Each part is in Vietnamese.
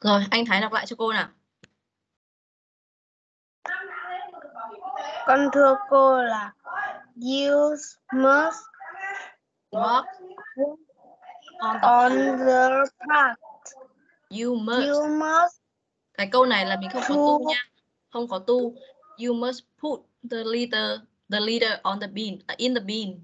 Rồi, anh Thái đọc lại cho cô nào. Con thưa cô là you must Walk on the path. You must. You must Cái câu này là mình không có tu to nha. Không có tu. You must put the leader on the bean, in the bean.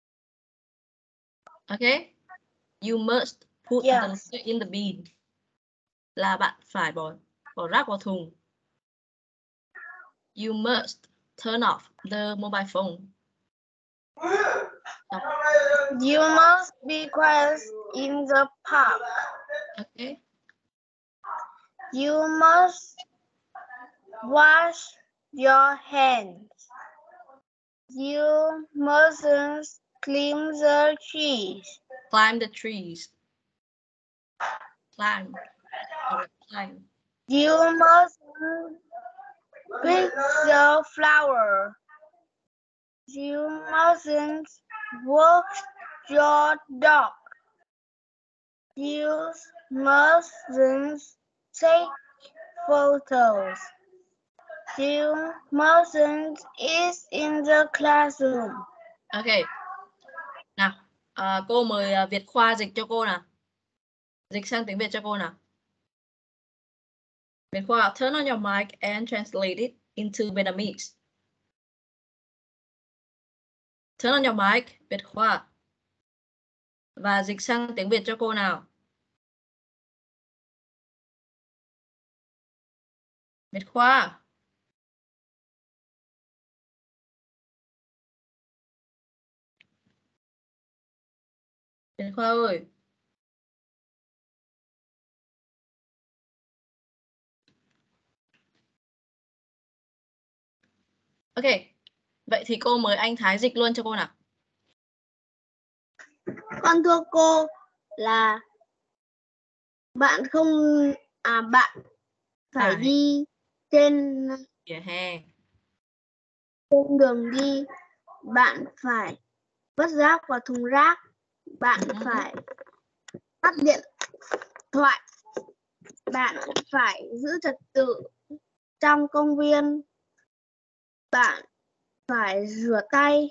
Okay? You must put the yes. leader in the bean. Là bạn phải bỏ rác vào thùng. You must turn off the mobile phone. Đọc. You must be quiet in the park. Okay. You must wash your hands. You mustn't climb the trees. Climb the trees. Climb. Climb. You must pick the flower. You mustn't walk your dog. You mustn't take photos. You mustn't eat in the classroom. Ok. Nào, cô mời Việt Khoa dịch cho cô nào. Dịch sang tiếng Việt cho cô nào. Việt Khoa, turn on your mic and translate it into Vietnamese. Turn on your mic, Việt Khoa. Và dịch sang tiếng Việt cho cô nào. Việt Khoa. Việt Khoa ơi. Ok. Vậy thì cô mời anh Thái dịch luôn cho cô nào. Con thưa cô là bạn phải đi trên vỉa hè. Trên đường đi, bạn phải vứt rác vào thùng rác. Bạn phải tắt điện thoại. Bạn phải giữ trật tự trong công viên. Bạn phải rửa tay.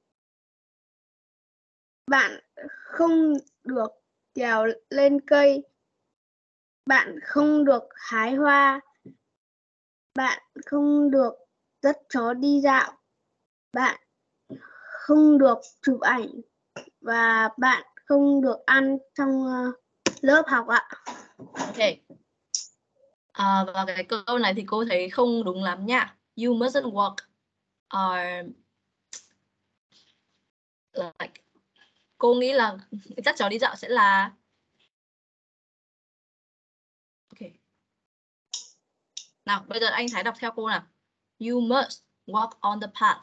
Bạn không được trèo lên cây. Bạn không được hái hoa. Bạn không được dắt chó đi dạo. Bạn không được chụp ảnh. Và bạn không được ăn trong lớp học ạ. Ok. Và cái câu này thì cô thấy không đúng lắm nha. You mustn't walk or like. Cô nghĩ là dắt chó đi dạo sẽ là ok. Nào, bây giờ anh Thái đọc theo cô nào. You must walk on the path.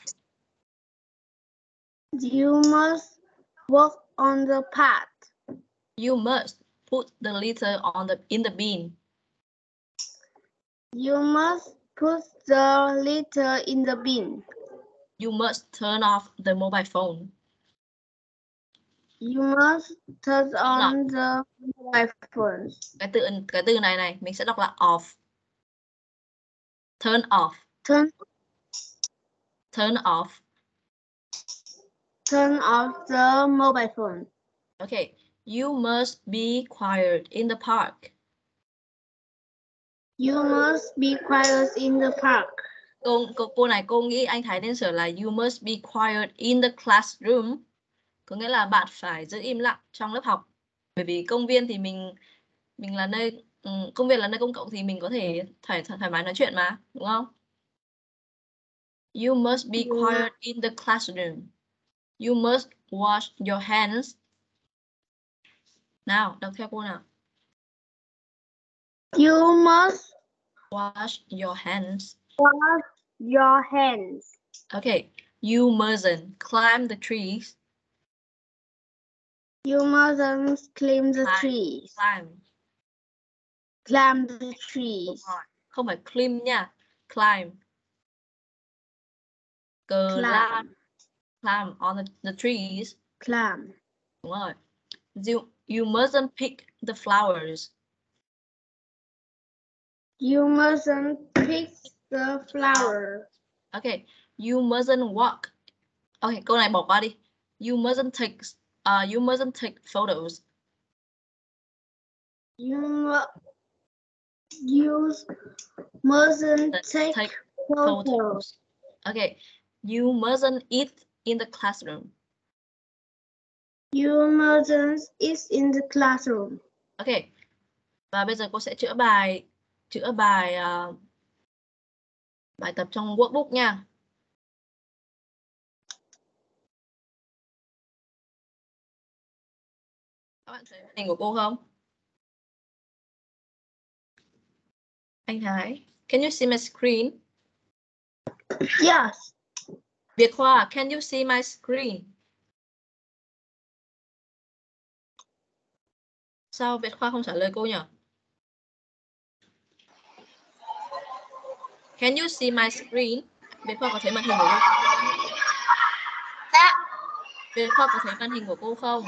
You must walk on the path. You must put the litter in the bin. You must put the litter in the bin. You must turn off the mobile phone. You must turn on the mobile phone. Cái từ này mình sẽ đọc là off. Turn off. Turn off. Turn off the mobile phone. Okay. You must be quiet in the park. You must be quiet in the park. Cô này cô nghĩ anh Thái nên sửa là you must be quiet in the classroom. Có nghĩa là bạn phải giữ im lặng trong lớp học. Bởi vì công viên thì mình là nơi công viên là nơi công cộng thì mình có thể thoải mái nói chuyện mà, đúng không? You must be quiet in the classroom. You must wash your hands. Nào, đọc theo cô nào. You must wash your hands. Wash your hands. Okay. You mustn't climb the trees. You mustn't climb the trees. Climb the trees. Không phải climb nha. Climb. Climb on the trees. Climb. Đúng rồi. You mustn't pick the flowers. You mustn't pick the flower. Ok, you mustn't walk. Ok, câu này bỏ qua đi. You mustn't take photos. You mustn't take photos. Okay, you mustn't eat in the classroom. You mustn't eat in the classroom. Ok, và bây giờ cô sẽ chữa bài bài tập trong workbook nha. Các bạn thấy màn hình của cô không? Anh Thái, can you see my screen? Yes. Việt Khoa, can you see my screen? Sao Việt Khoa không trả lời cô nhỉ? Can you see my screen? Việt Khoa có thấy màn hình của cô? Dạ. Việt Khoa có thấy màn hình của cô không?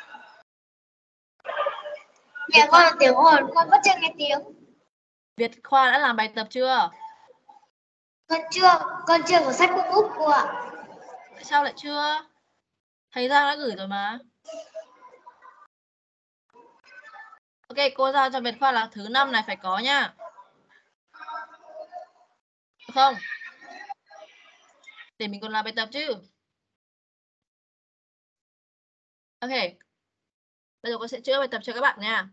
Dạ con là tiếng ồn, con vẫn chưa nghe tiếng. Việt Khoa đã làm bài tập chưa? Con chưa có sách book cô ạ. Tại sao lại chưa? Thầy Giang đã gửi rồi mà. Ok, cô giao cho Việt Khoa là thứ 5 này phải có nha. Được không? Để mình còn làm bài tập chứ. Ok. Bây giờ cô sẽ chữa bài tập cho các bạn nha.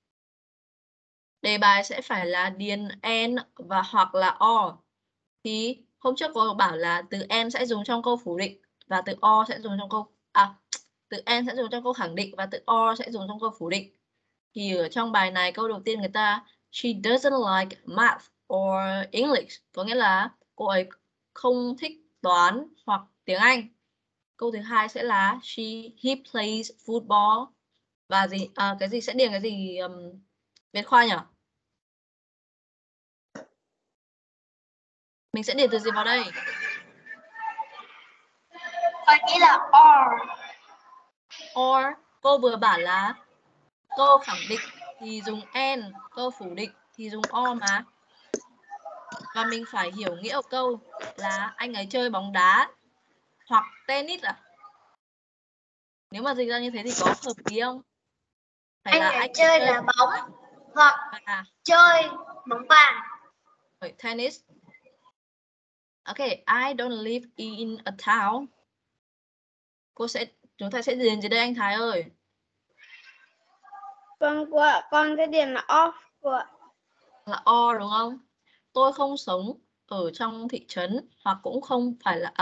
Đề bài sẽ phải là điền and và hoặc là or. Thì hôm trước cô bảo là từ and sẽ dùng trong câu phủ định và từ or sẽ dùng trong câu từ and sẽ dùng trong câu khẳng định và từ or sẽ dùng trong câu phủ định. Thì ở trong bài này câu đầu tiên người ta she doesn't like math or English, có nghĩa là cô ấy không thích toán hoặc tiếng Anh. Câu thứ hai sẽ là he plays football và cái gì sẽ điền cái gì Việt Khoa nhỉ? Mình sẽ điền từ gì vào đây? Con nghĩ là Or, cô vừa bảo là câu khẳng định thì dùng and, câu phủ định thì dùng or mà. Và mình phải hiểu nghĩa của câu là anh ấy chơi bóng đá hoặc tennis à? Nếu mà dịch ra như thế thì có hợp lý không? Phải là anh chơi đá bóng hoặc chơi bóng bàn. Tennis. Okay, I don't live in a town. Chúng ta sẽ điền dưới đây anh Thái ơi. Vâng cô ạ, con sẽ điền là off cô ạ. Là or đúng không? Tôi không sống ở trong thị trấn hoặc cũng không phải là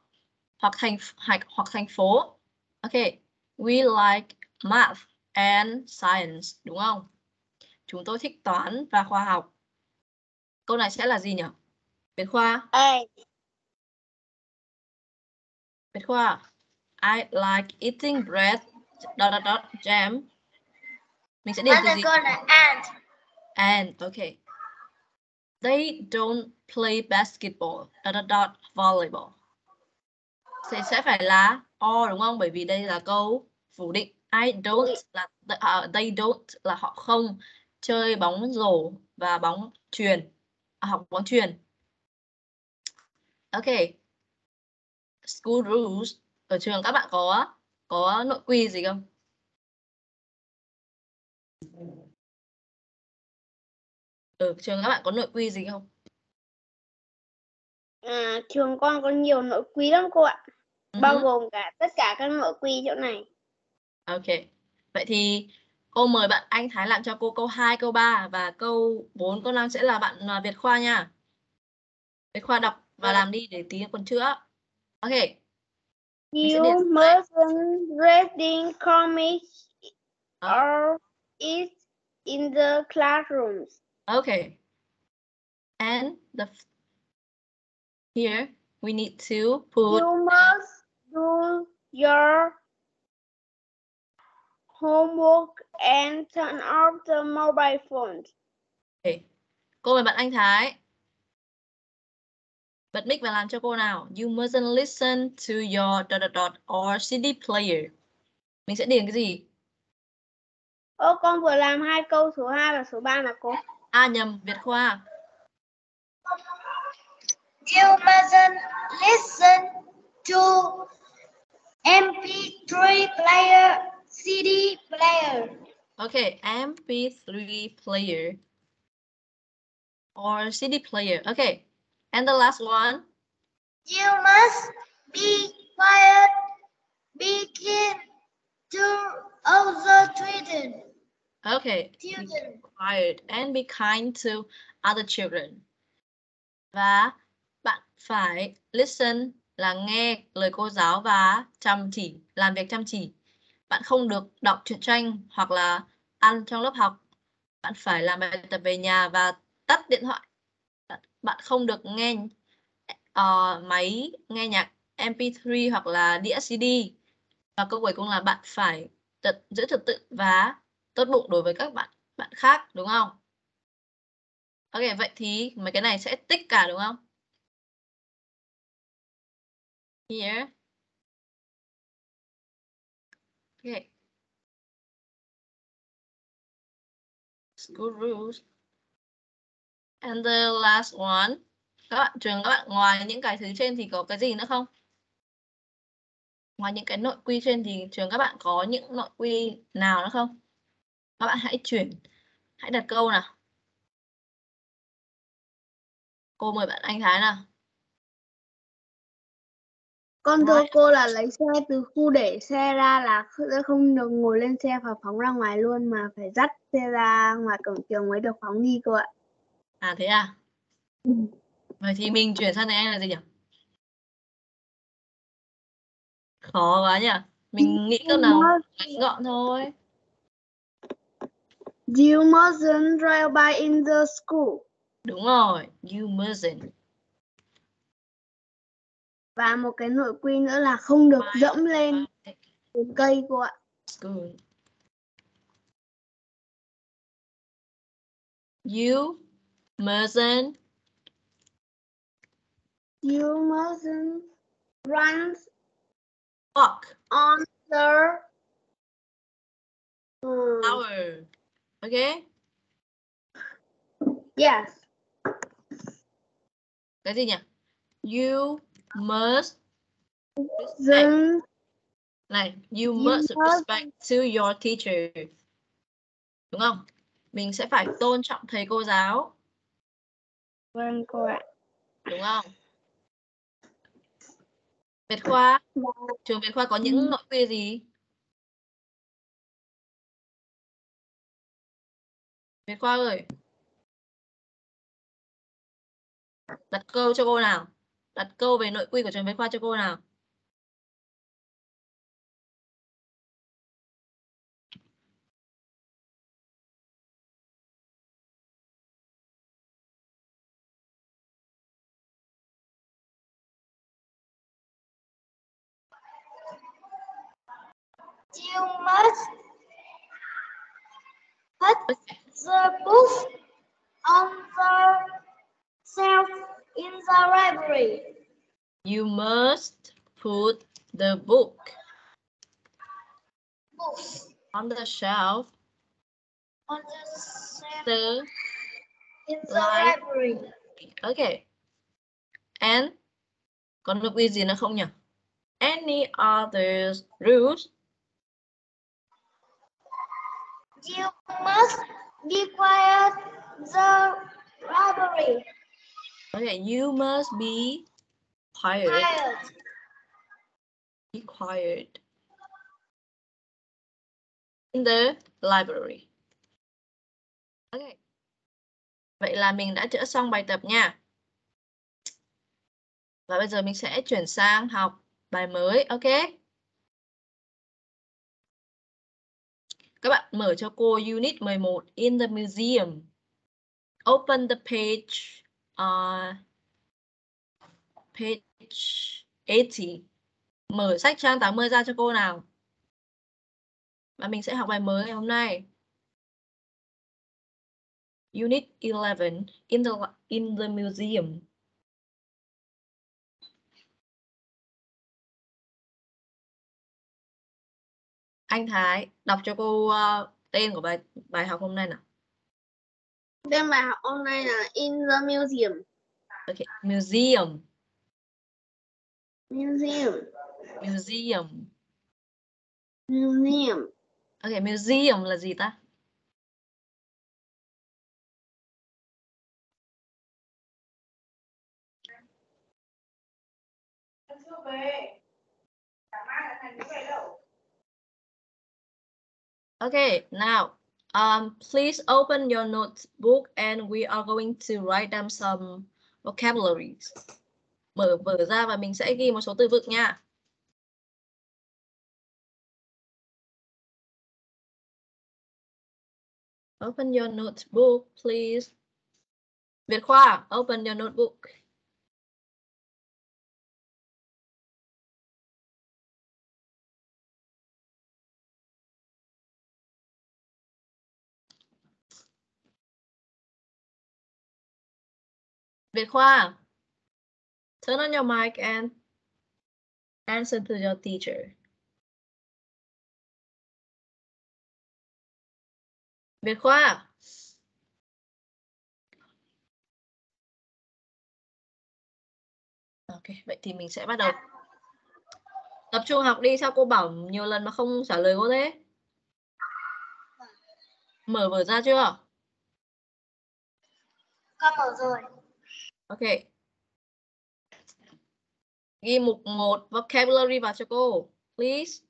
hoặc thành phố. Okay, we like math and science, đúng không? Chúng tôi thích toán và khoa học. Câu này sẽ là gì nhỉ? Việt Khoa. Việt Khoa. I like eating bread jam. Mình sẽ điền từ gì? Con là And, okay. They don't play basketball volleyball. Thì sẽ phải là or đúng không? Bởi vì đây là câu phủ định. I don't là they don't là họ không chơi bóng rổ và bóng chuyền. Học bóng chuyền. Ok. School rules. Ở trường các bạn có nội quy gì không? Ở trường các bạn có nội quy gì không? Trường con có nhiều nội quy lắm cô ạ. Bao gồm cả tất cả các nội quy chỗ này. Ok. Vậy thì cô mời bạn anh Thái làm cho cô câu 2, câu 3 và câu 4, câu 5 sẽ là bạn Việt Khoa nha. Việt Khoa đọc và làm đi để tí còn chữa. Ok. You mustn't reading comics or eat in the classrooms. Okay. And here we need to put. You must do your homework and turn off the mobile phones. Okay. Cô mời bạn anh Thái. Bật mic và làm cho cô nào. You mustn't listen to your or CD player. Mình sẽ điền cái gì? Con vừa làm 2 câu số 2 và số 3 là cô. Nhầm, Việt Khoa. You mustn't listen to MP3 player, CD player. Okay, MP3 player or CD player. Okay, and the last one. You must be quiet, be kind to other children. Okay, be quiet and be kind to other children. Và bạn phải listen là nghe lời cô giáo và chăm chỉ, làm việc chăm chỉ. Bạn không được đọc truyện tranh hoặc là ăn trong lớp học. Bạn phải làm bài tập về nhà và tắt điện thoại. Bạn không được nghe máy nghe nhạc MP3 hoặc là đĩa CD. Và câu cuối cùng là bạn phải giữ trật tự và tốt bụng đối với các bạn khác, đúng không? Ok, vậy thì mấy cái này sẽ tích cả, đúng không? Here. Okay. School rules. And the last one. Các bạn ngoài những cái thứ trên thì có cái gì nữa không? Ngoài những cái nội quy trên thì trường các bạn có những nội quy nào nữa không? Các bạn hãy đặt câu nào. Cô mời bạn Anh Thái nào. Con thưa cô là lấy xe từ khu để xe ra là không được ngồi lên xe và phóng ra ngoài luôn, mà phải dắt xe ra ngoài cổng trường mới được phóng đi cô ạ. À thế à? Vậy thì mình chuyển sang tiếng Anh là gì nhỉ? Khó quá nhỉ? Mình nghĩ câu nào ngắn gọn thôi. You mustn't drive by in the school. Đúng rồi, you mustn't. Và một cái nội quy nữa là không được dẫm lên cây cô ạ. School. You mustn't run walk on the flower. Okay? Yes. Cái gì nhỉ? You must Then này, you must respect to your teacher. Đúng không? Mình sẽ phải tôn trọng thầy cô giáo. Vâng cô ạ. Đúng không? Việt Khoa, trường Việt Khoa có những nội quy gì? Việt Khoa ơi. Đặt câu cho cô nào. Đặt câu về nội quy của trường Việt Khoa cho cô nào. You must put the books on the shelf in the library. You must put the book on the shelf In the library. Okay. And còn nội quy gì nữa không nhỉ? Any other rules? You must be quiet the library. Okay, you must be quiet. Be quiet in the library. Okay. Vậy là mình đã chữa xong bài tập nha. Và bây giờ mình sẽ chuyển sang học bài mới, ok? Các bạn mở cho cô Unit 11 in the museum. Open the page 80. Mở sách trang 80 ra cho cô nào. Và mình sẽ học bài mới ngày hôm nay. Unit 11 in the museum. Anh Thái đọc cho cô tên của bài học hôm nay nào. Tên bài học hôm nay là In the Museum. Okay, museum. Museum. Museum. Museum. Okay, museum là gì ta? Okay, now please open your notebook and we are going to write down some vocabularies. Mở vở ra và mình sẽ ghi một số từ vựng nha. Open your notebook, please. Việt Khoa, open your notebook. Việt Khoa, turn on your mic and answer to your teacher. Việt Khoa. Ok, vậy thì mình sẽ bắt đầu. Tập trung học đi, sao cô bảo nhiều lần mà không trả lời cô thế? Mở vở ra chưa? Con mở rồi. Ok. Ghi mục 1 vocabulary vào cho cô, please.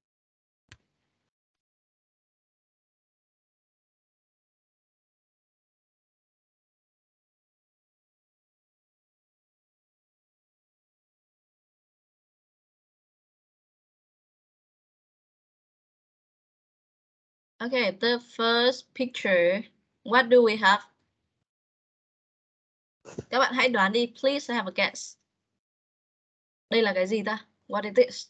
Okay, the first picture. What do we have? Các bạn hãy đoán đi, please have a guess. Đây là cái gì ta? What is this?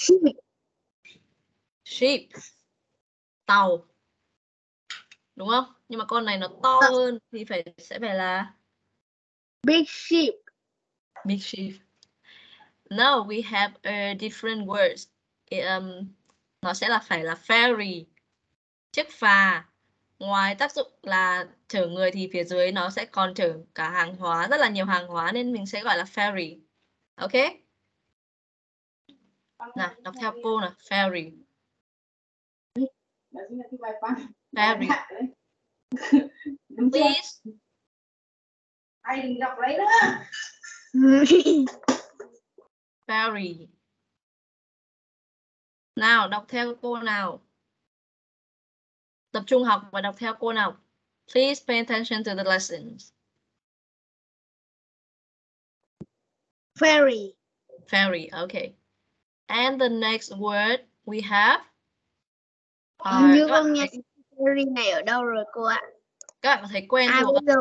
Sheep. Tàu. Đúng không? Nhưng mà con này nó to hơn thì sẽ phải là Big sheep. big sheep. Now we have a different words. Nó sẽ phải là ferry. Chiếc phà. Ngoài tác dụng là chở người thì phía dưới nó sẽ còn chở cả hàng hóa, rất là nhiều hàng hóa nên mình sẽ gọi là ferry. Ok? Nào, đọc theo cô nào, ferry. Ferry. Please. Ai đừng đọc lấy nữa. Ferry. Nào, đọc theo cô nào. Tập trung học và đọc theo cô nào. Please pay attention to the lessons. Ferry. Ferry, okay. And the next word we have. Như con nghe ferry này ở đâu rồi cô ạ? Các bạn có thấy quen thuộc bây giờ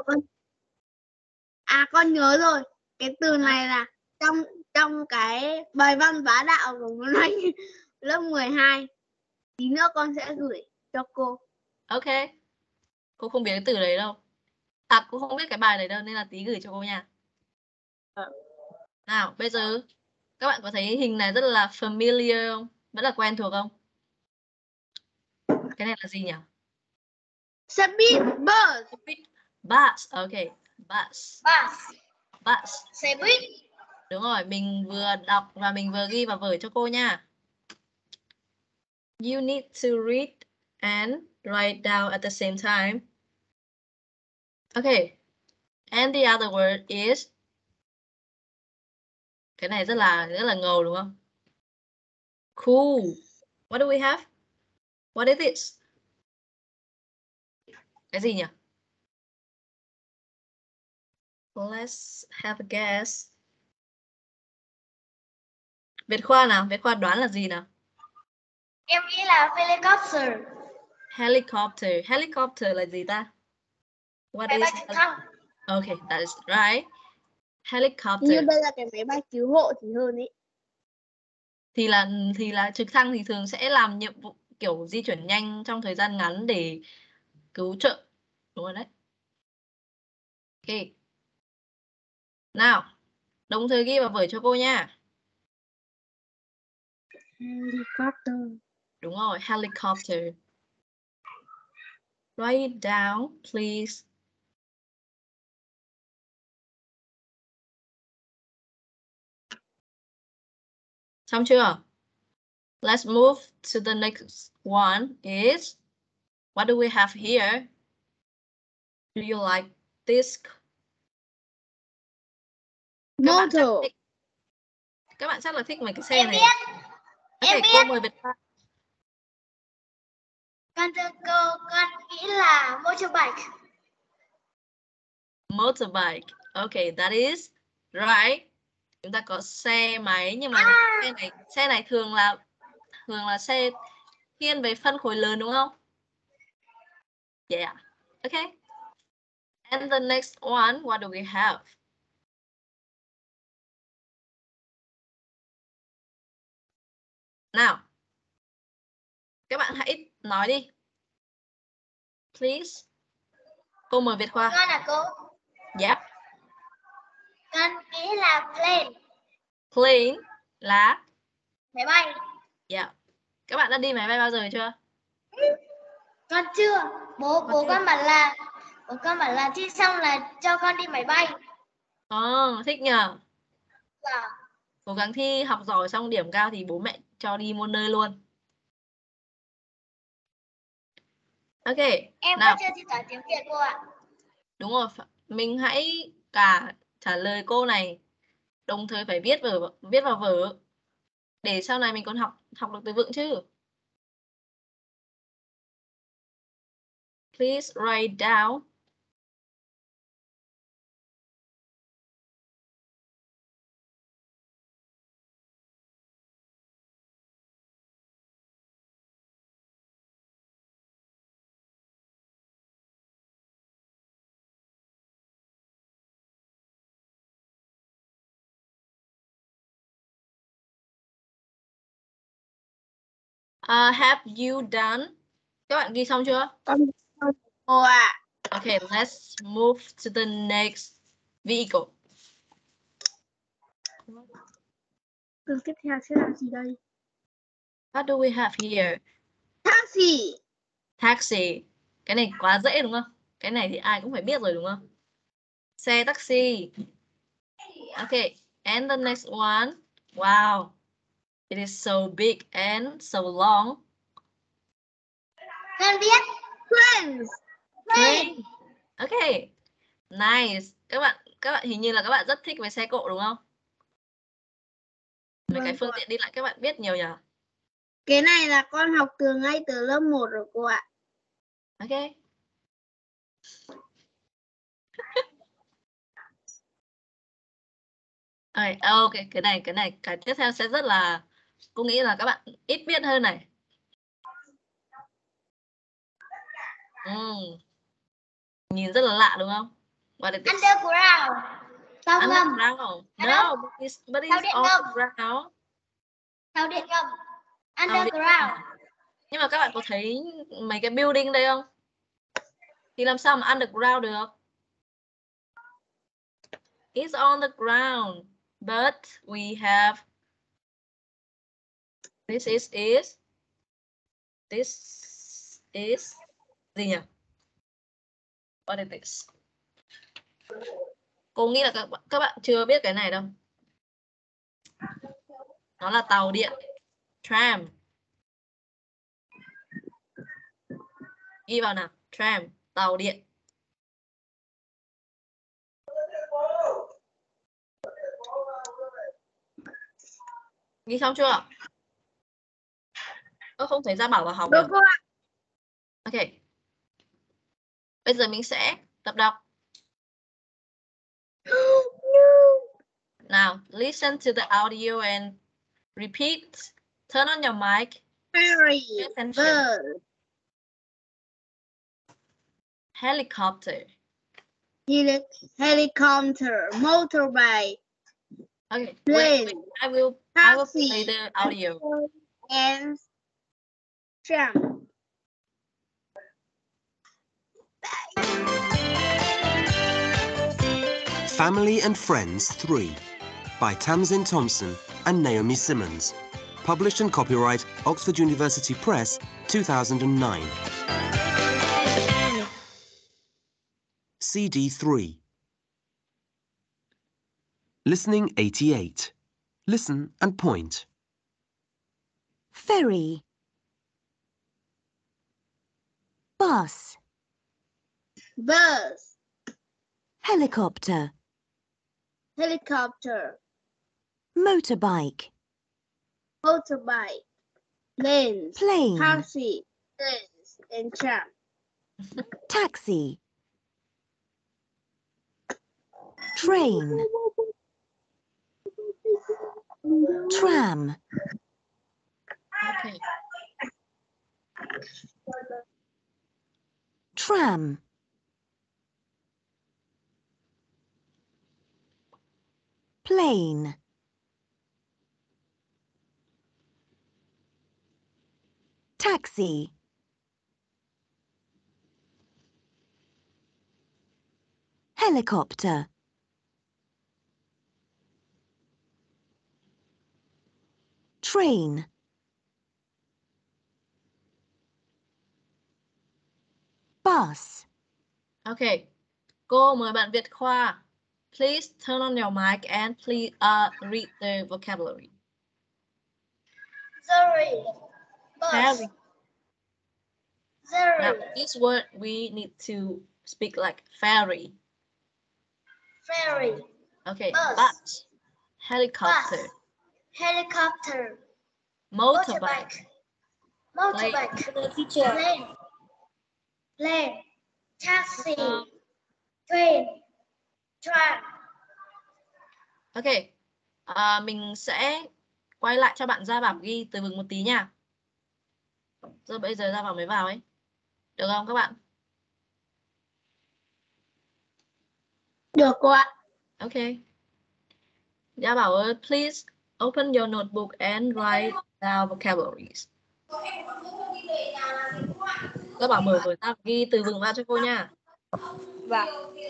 con nhớ rồi. Cái từ này là trong cái bài văn bá đạo của Nguyễn Anh lớp 12. Tí nữa con sẽ gửi cho cô. Ok. Cô không biết cái từ đấy đâu. À, cô không biết cái bài đấy đâu nên là tí gửi cho cô nha. Nào, bây giờ các bạn có thấy hình này rất là familiar không? Vẫn là quen thuộc không? Cái này là gì nhỉ? Xe buýt, bus. Bus, ok. Bus. Bus. Bus. Xe buýt. Đúng rồi, mình vừa đọc và mình vừa ghi vào vở cho cô nha. You need to read and write down at the same time. Okay. And the other word is. Cái này rất là ngầu đúng không? Cool. What do we have? What is this? Cái gì nhỉ? Let's have a guess. Việt Khoa nào? Việt Khoa đoán là gì nào? Em nghĩ là helicopter. Helicopter. Helicopter là gì ta? What Máy is? bay trực thăng. Okay, that is right. Helicopter. Như đây là cái máy bay cứu hộ thì hơn ý. Thì là trực thăng thì thường sẽ làm nhiệm vụ kiểu di chuyển nhanh trong thời gian ngắn để cứu trợ. Đúng rồi đấy. Ok. Nào, đồng thời ghi vào vở cho cô nha. Helicopter. Đúng rồi, helicopter. Write it down, please. Xong chưa? Let's move to the next one is, what do we have here? Do you like this? Motor. Các bạn chắc là thích mấy cái xe này. Em biết. Cô mời Việt Hoa. Con thưa cô, con nghĩ là motorbike. Motorbike. Okay, that is right. Chúng ta có xe máy, nhưng mà xe này thường là xe thiên về phân khối lớn đúng không? Yeah. Okay. And the next one, what do we have? Nào, các bạn hãy nói đi. Please. Cô mời Việt Khoa. Con là cô. Yep. Con nghĩ là plane. Plane là Máy bay. Yeah. Các bạn đã đi máy bay bao giờ chưa? Con chưa. Bố con bảo là thi xong là cho con đi máy bay. Thích nhờ. Dạ. Cố gắng thi học giỏi xong điểm cao thì bố mẹ cho đi muôn nơi luôn. Ok. Em nào. vẫn chưa thi toán tiếng Việt cô ạ. Đúng rồi, mình hãy cả trả lời cô này, đồng thời phải viết vào vở để sau này mình còn học được từ vựng chứ. Please write down. Have you done? Các bạn ghi xong chưa? Cô ạ. Okay, let's move to the next vehicle. Từ tiếp theo sẽ là gì đây? What do we have here? Taxi. Taxi. Cái này quá dễ đúng không? Cái này thì ai cũng phải biết rồi đúng không? Xe taxi. Okay, and the next one. Wow. It is so big and so long. Con biết. Friends. Train. Okay. Nice. Các bạn hình như là các bạn rất thích về xe cộ đúng không? Mấy cái phương tiện đi lại các bạn biết nhiều nhỉ? Cái này là con học ngay từ lớp 1 rồi cô ạ. Ok. Ok, cái tiếp theo sẽ rất là, cô nghĩ là các bạn ít biết hơn này. Nhìn rất là lạ đúng không? Underground. Tàu ngầm. Underground. No, but it's on the ground. Tàu điện ngầm. Underground. Nhưng mà các bạn có thấy mấy cái building đây không? Thì làm sao mà underground được? It's on the ground, but we have this is gì nhỉ? What is this? Cô nghĩ là các bạn chưa biết cái này đâu. Nó là tàu điện. Tram. Ghi vào nào. Tram, tàu điện. Ghi xong chưa? Không thấy Gia Bảo vào học được. Ok. Bây giờ mình sẽ tập đọc. Now, listen to the audio and repeat. Turn on your mic. Ferry. Bird. Helicopter. Helicopter. Motorbike. Okay. Plane. Wait. I will play the audio. And tram. Family and Friends 3 by Tamsin Thompson and Naomi Simmons. Published and copyright Oxford University Press, 2009. CD 3. Listening 88. Listen and point. ferry, bus, bus, helicopter, helicopter, motorbike, motorbike, planes, plane, taxi, trains, and tram. taxi, train, tram, Okay. tram, plane, taxi, helicopter, train, bus. Okay. Cô mời bạn Việt Khoa. Please turn on your mic and please read the vocabulary. Ferry. Bus. Ferry. Ferry. Now, this word we need to speak like ferry. Ferry. Okay. Bus. Bus. Helicopter. Bus. Helicopter. Motorbike. Motorbike. Plane. Plane. Taxi. Train. Tram. Ok. Mình sẽ quay lại cho bạn Gia Bảo ghi từ vựng một tí nha. Rồi bây giờ Gia Bảo mới vào ấy. Được không các bạn? Được cô ạ. Ok. Gia Bảo ơi, please open your notebook and write down vocabularies. Gia Bảo mở vở ra ghi từ vựng vào cho cô nha. Vâng.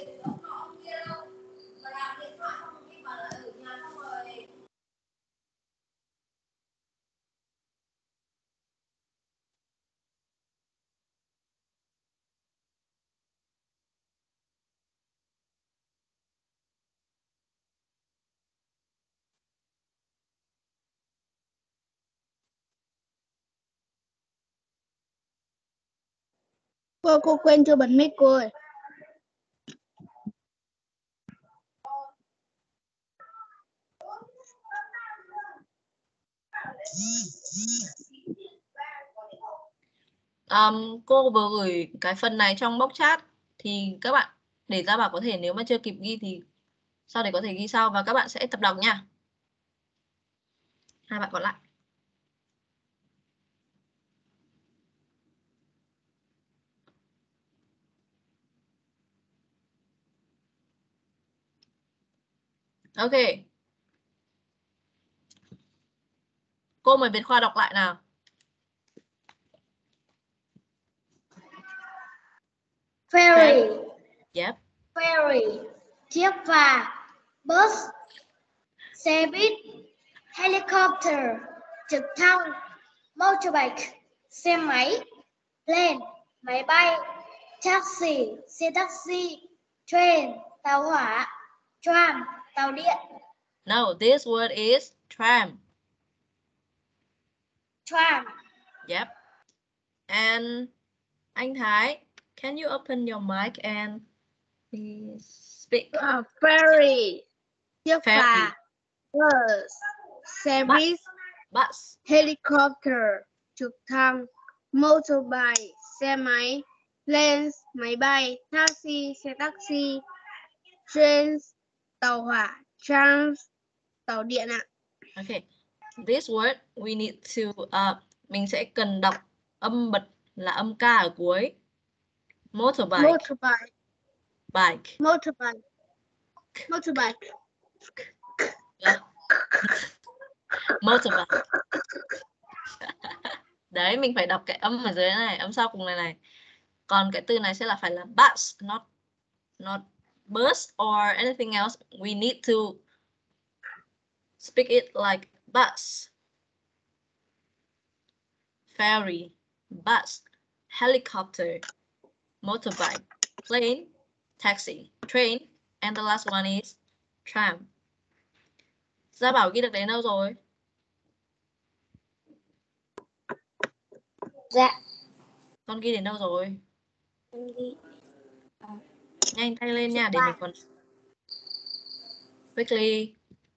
Cô quên chưa bật mic cô ơi. Cô vừa gửi cái phần này trong box chat thì các bạn để Gia Bảo có thể nếu mà chưa kịp ghi thì sau đấy có thể ghi sau và các bạn sẽ tập đọc nha. Hai bạn còn lại. Ok. Cô mời Việt Khoa đọc lại nào. Ferry. Yep. Ferry. Chiếc phà. Bus. Xe buýt. Helicopter. Trực thăng. Motorbike. Xe máy. Plane. Máy bay. Taxi. Xe taxi. Train. Tàu hỏa. Tram. Tàu điện. No, this word is tram. Tram. Yep. And anh Thái, can you open your mic and please speak? Ferry. Chiếc Ferry. phà. Bus. Xe buýt. Bus. Helicopter. Trực thăng. Motorbike. Xe máy. Planes. Máy bay. Taxi. Xe taxi. Trains. Tàu hỏa. Trams. Tàu điện ạ. Okay. This word we need to mình sẽ cần đọc âm bật là âm K ở cuối. Motorbike. Motorbike. Bike. Motorbike. Motorbike. Motorbike. Đấy, mình phải đọc cái âm ở dưới này, âm sau cùng này. Còn cái từ này sẽ là phải là bus, not bus or anything else. We need to speak it like bus. Ferry, bus, helicopter, motorbike, plane, taxi, train, and the last one is tram. Gia Bảo ghi được đến đâu rồi? Dạ. Con ghi đến đâu rồi? Con ghi. Nhanh tay lên nha, để mình còn quickly.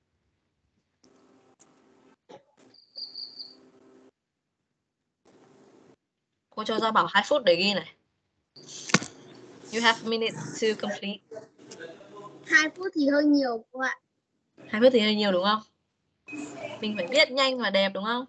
Cô cho Gia Bảo 2 phút để ghi này. You have a minute to complete. 2 phút thì hơi nhiều cô ạ. 2 phút thì hơi nhiều đúng không? Mình phải viết nhanh và đẹp đúng không?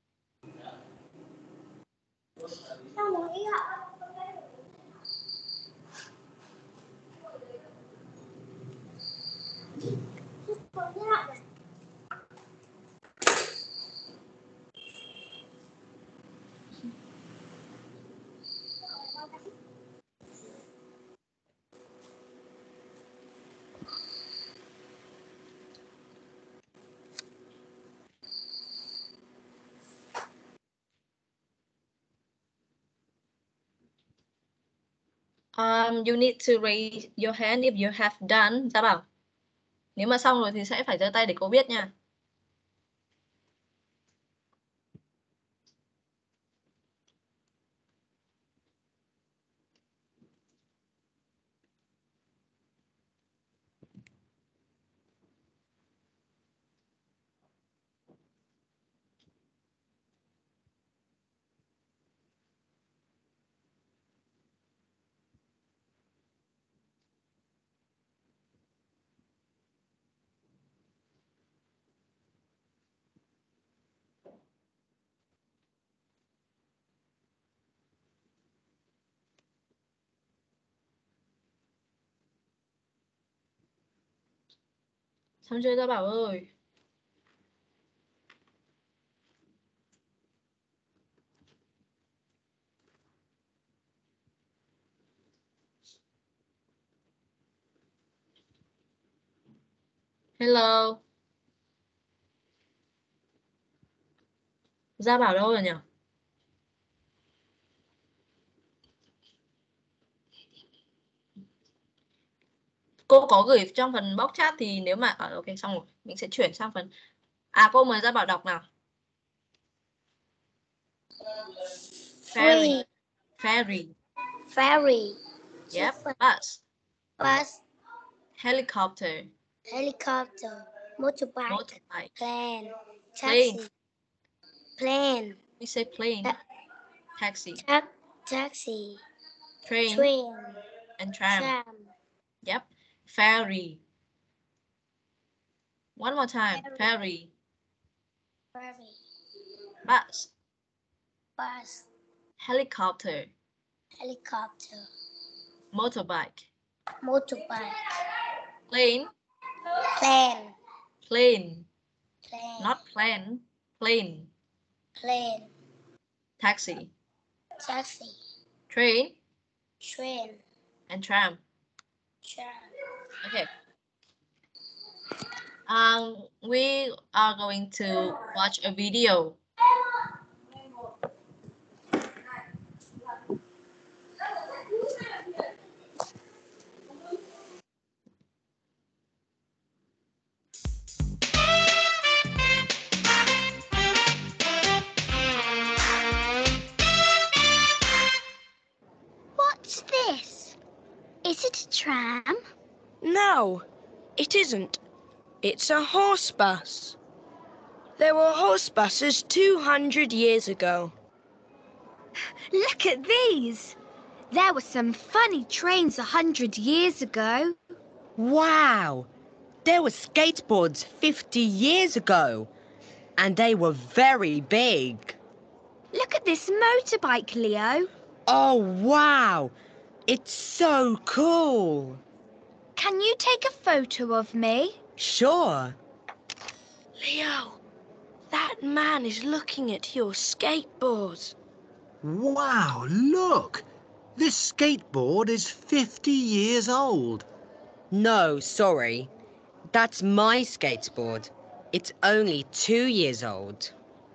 You need to raise your hand if you have done. Gia Bảo, nếu mà xong rồi thì sẽ phải giơ tay để cô biết nha. Xong chưa Gia Bảo ơi? Hello. Gia Bảo đâu rồi nhỉ? Cô có gửi trong phần box chat thì nếu mà ok xong rồi, mình sẽ chuyển sang phần. Cô mời Gia Bảo đọc nào. Ferry. Ferry. Ferry. Yep. Bus. Bus. Helicopter. Helicopter. Motorbike. Motorbike. Plane. Plane. Taxi. Plane. We say plane. Taxi. Taxi. Train. Train. And tram. Tram. Yep. Ferry. One more time. Ferry. Ferry. Bus. Bus. Helicopter. Helicopter. Motorbike. Motorbike. Plane. Plane. Plane. Plane. Not plan. Plane. Plane. Taxi. Taxi. Train. Train. And tram. Tram. Okay. We are going to watch a video. What's this? Is it a tram? No, it isn't. It's a horse bus. There were horse buses 200 years ago. Look at these. There were some funny trains 100 years ago. Wow! There were skateboards 50 years ago, and they were very big. Look at this motorbike, Leo. Oh, wow! It's so cool. Can you take a photo of me? Sure. Leo, that man is looking at your skateboard. Wow, look! This skateboard is 50 years old. No, sorry. That's my skateboard. It's only 2 years old.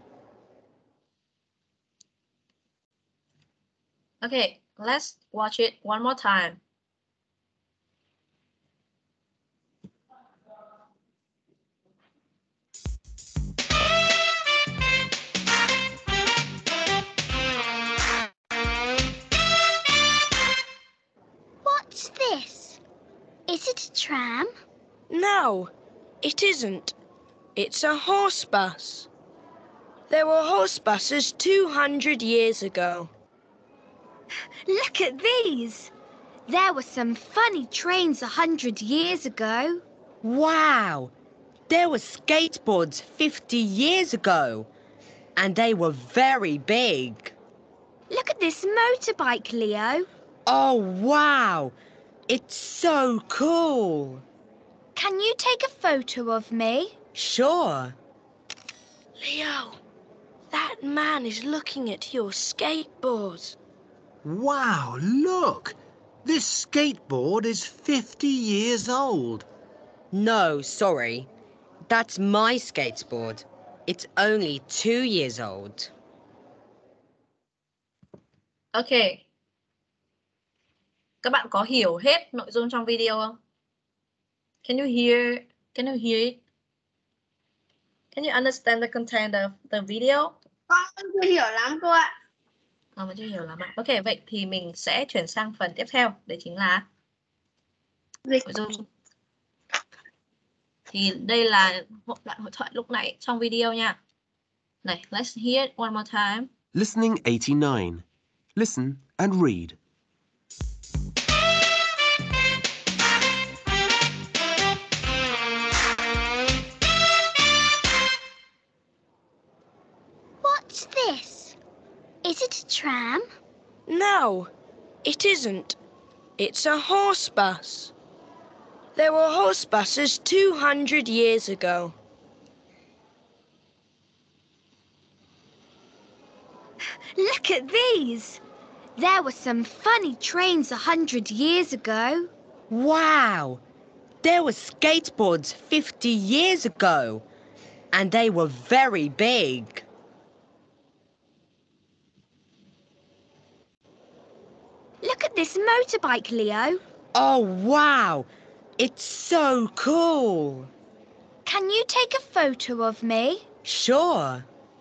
Okay, let's watch it one more time. What's this? Is it a tram? No, it isn't. It's a horse bus. There were horse buses 200 years ago. Look at these. There were some funny trains 100 years ago. Wow! There were skateboards 50 years ago, and they were very big. Look at this motorbike, Leo. Oh, wow! It's so cool. Can you take a photo of me? Sure. Leo, that man is looking at your skateboard. Wow, look! This skateboard is 50 years old. No, sorry. That's my skateboard. It's only 2 years old. Ok. Các bạn có hiểu hết nội dung trong video không? Can you hear it? Can you understand the content of the video? Con chưa hiểu lắm cô ạ. Mà chưa hiểu lắm ạ. Ok, vậy thì mình sẽ chuyển sang phần tiếp theo. Đấy chính là Dịch. nội dung. Thì đây là đoạn hội thoại lúc nãy trong video nha. Này, let's hear it one more time. Listening 89. Listen and read. What's this? Is it a tram? No, it isn't. It's a horse bus. There were horse buses 200 years ago. Look at these. There were some funny trains 100 years ago. Wow! There were skateboards 50 years ago, and they were very big. Look at this motorbike, Leo. Oh, wow! It's so cool. Can you take a photo of me? Sure.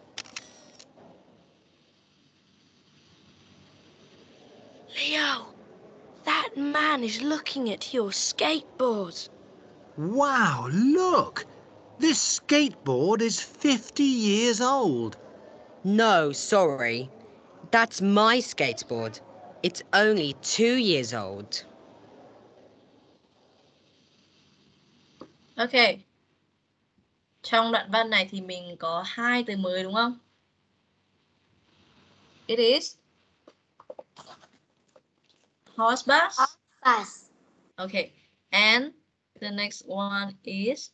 Leo, that man is looking at your skateboard. Wow, look! This skateboard is 50 years old. No, sorry. That's my skateboard. It's only 2 years old. Ok. Trong đoạn văn này thì mình có 2 từ mới đúng không? It is horse bus. Bus. Okay. And the next one is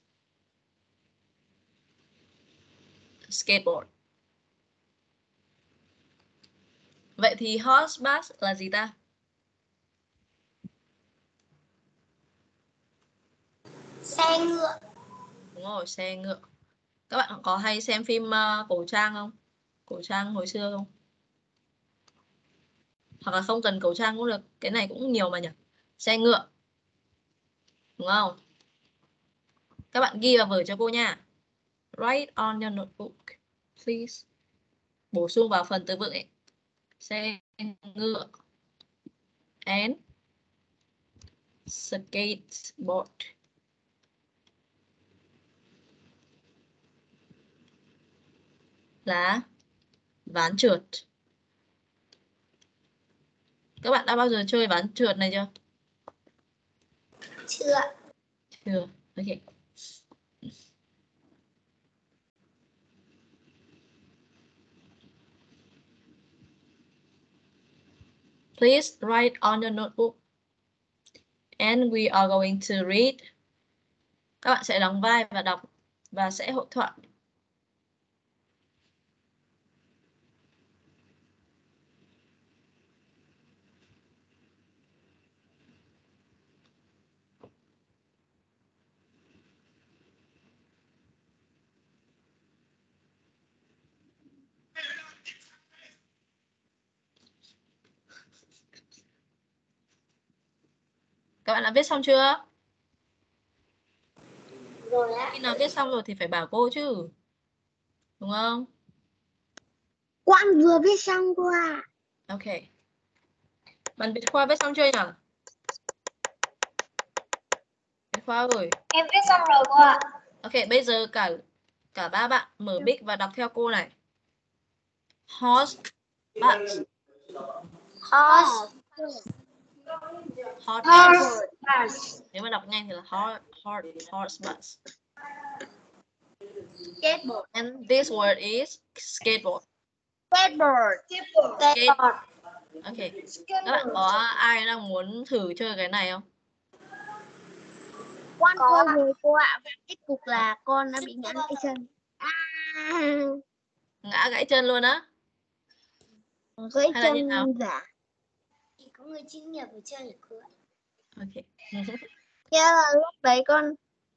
skateboard. Vậy thì horse bus là gì ta? Xe ngựa. Đúng rồi, xe ngựa. Các bạn có hay xem phim cổ trang không? Cổ trang hồi xưa không? Hoặc là không cần cổ trang cũng được. Cái này cũng nhiều mà nhỉ. Xe ngựa. Đúng không? Các bạn ghi vào vở cho cô nha. Write on your notebook, please. Bổ sung vào phần từ vựng ấy. Xe ngựa. And skateboard. Là ván trượt. Các bạn đã bao giờ chơi ván trượt này chưa? Chưa. Chưa. Ok. Please write on your notebook. And we are going to read. Các bạn sẽ đóng vai và đọc và sẽ hội thoại. Các bạn đã viết xong chưa? Rồi ạ. Khi nào viết xong rồi thì phải bảo cô chứ. Đúng không? Quang vừa viết xong cô ạ. Ok. Bạn Việt Khoa viết xong chưa nhỉ? Khoa ơi. Em viết xong rồi cô ạ. Ok, bây giờ cả ba bạn mở mic và đọc theo cô này. Horse bus. Horse. Horse. Nếu mà đọc nhanh thì là horse bus. Skateboard. And this word is skateboard. Skateboard. Skateboard. Ok. Các bạn có ai đang muốn thử chơi cái này không? Con chơi rồi cô ạ. Kết cục là con đã bị ngã cái chân. Ngã gãy chân luôn á? Gãy Hay là như nào? chân giả. Chỉ có người chuyên nghiệp ở chơi được cô ạ. Ok. Thế là lúc đấy con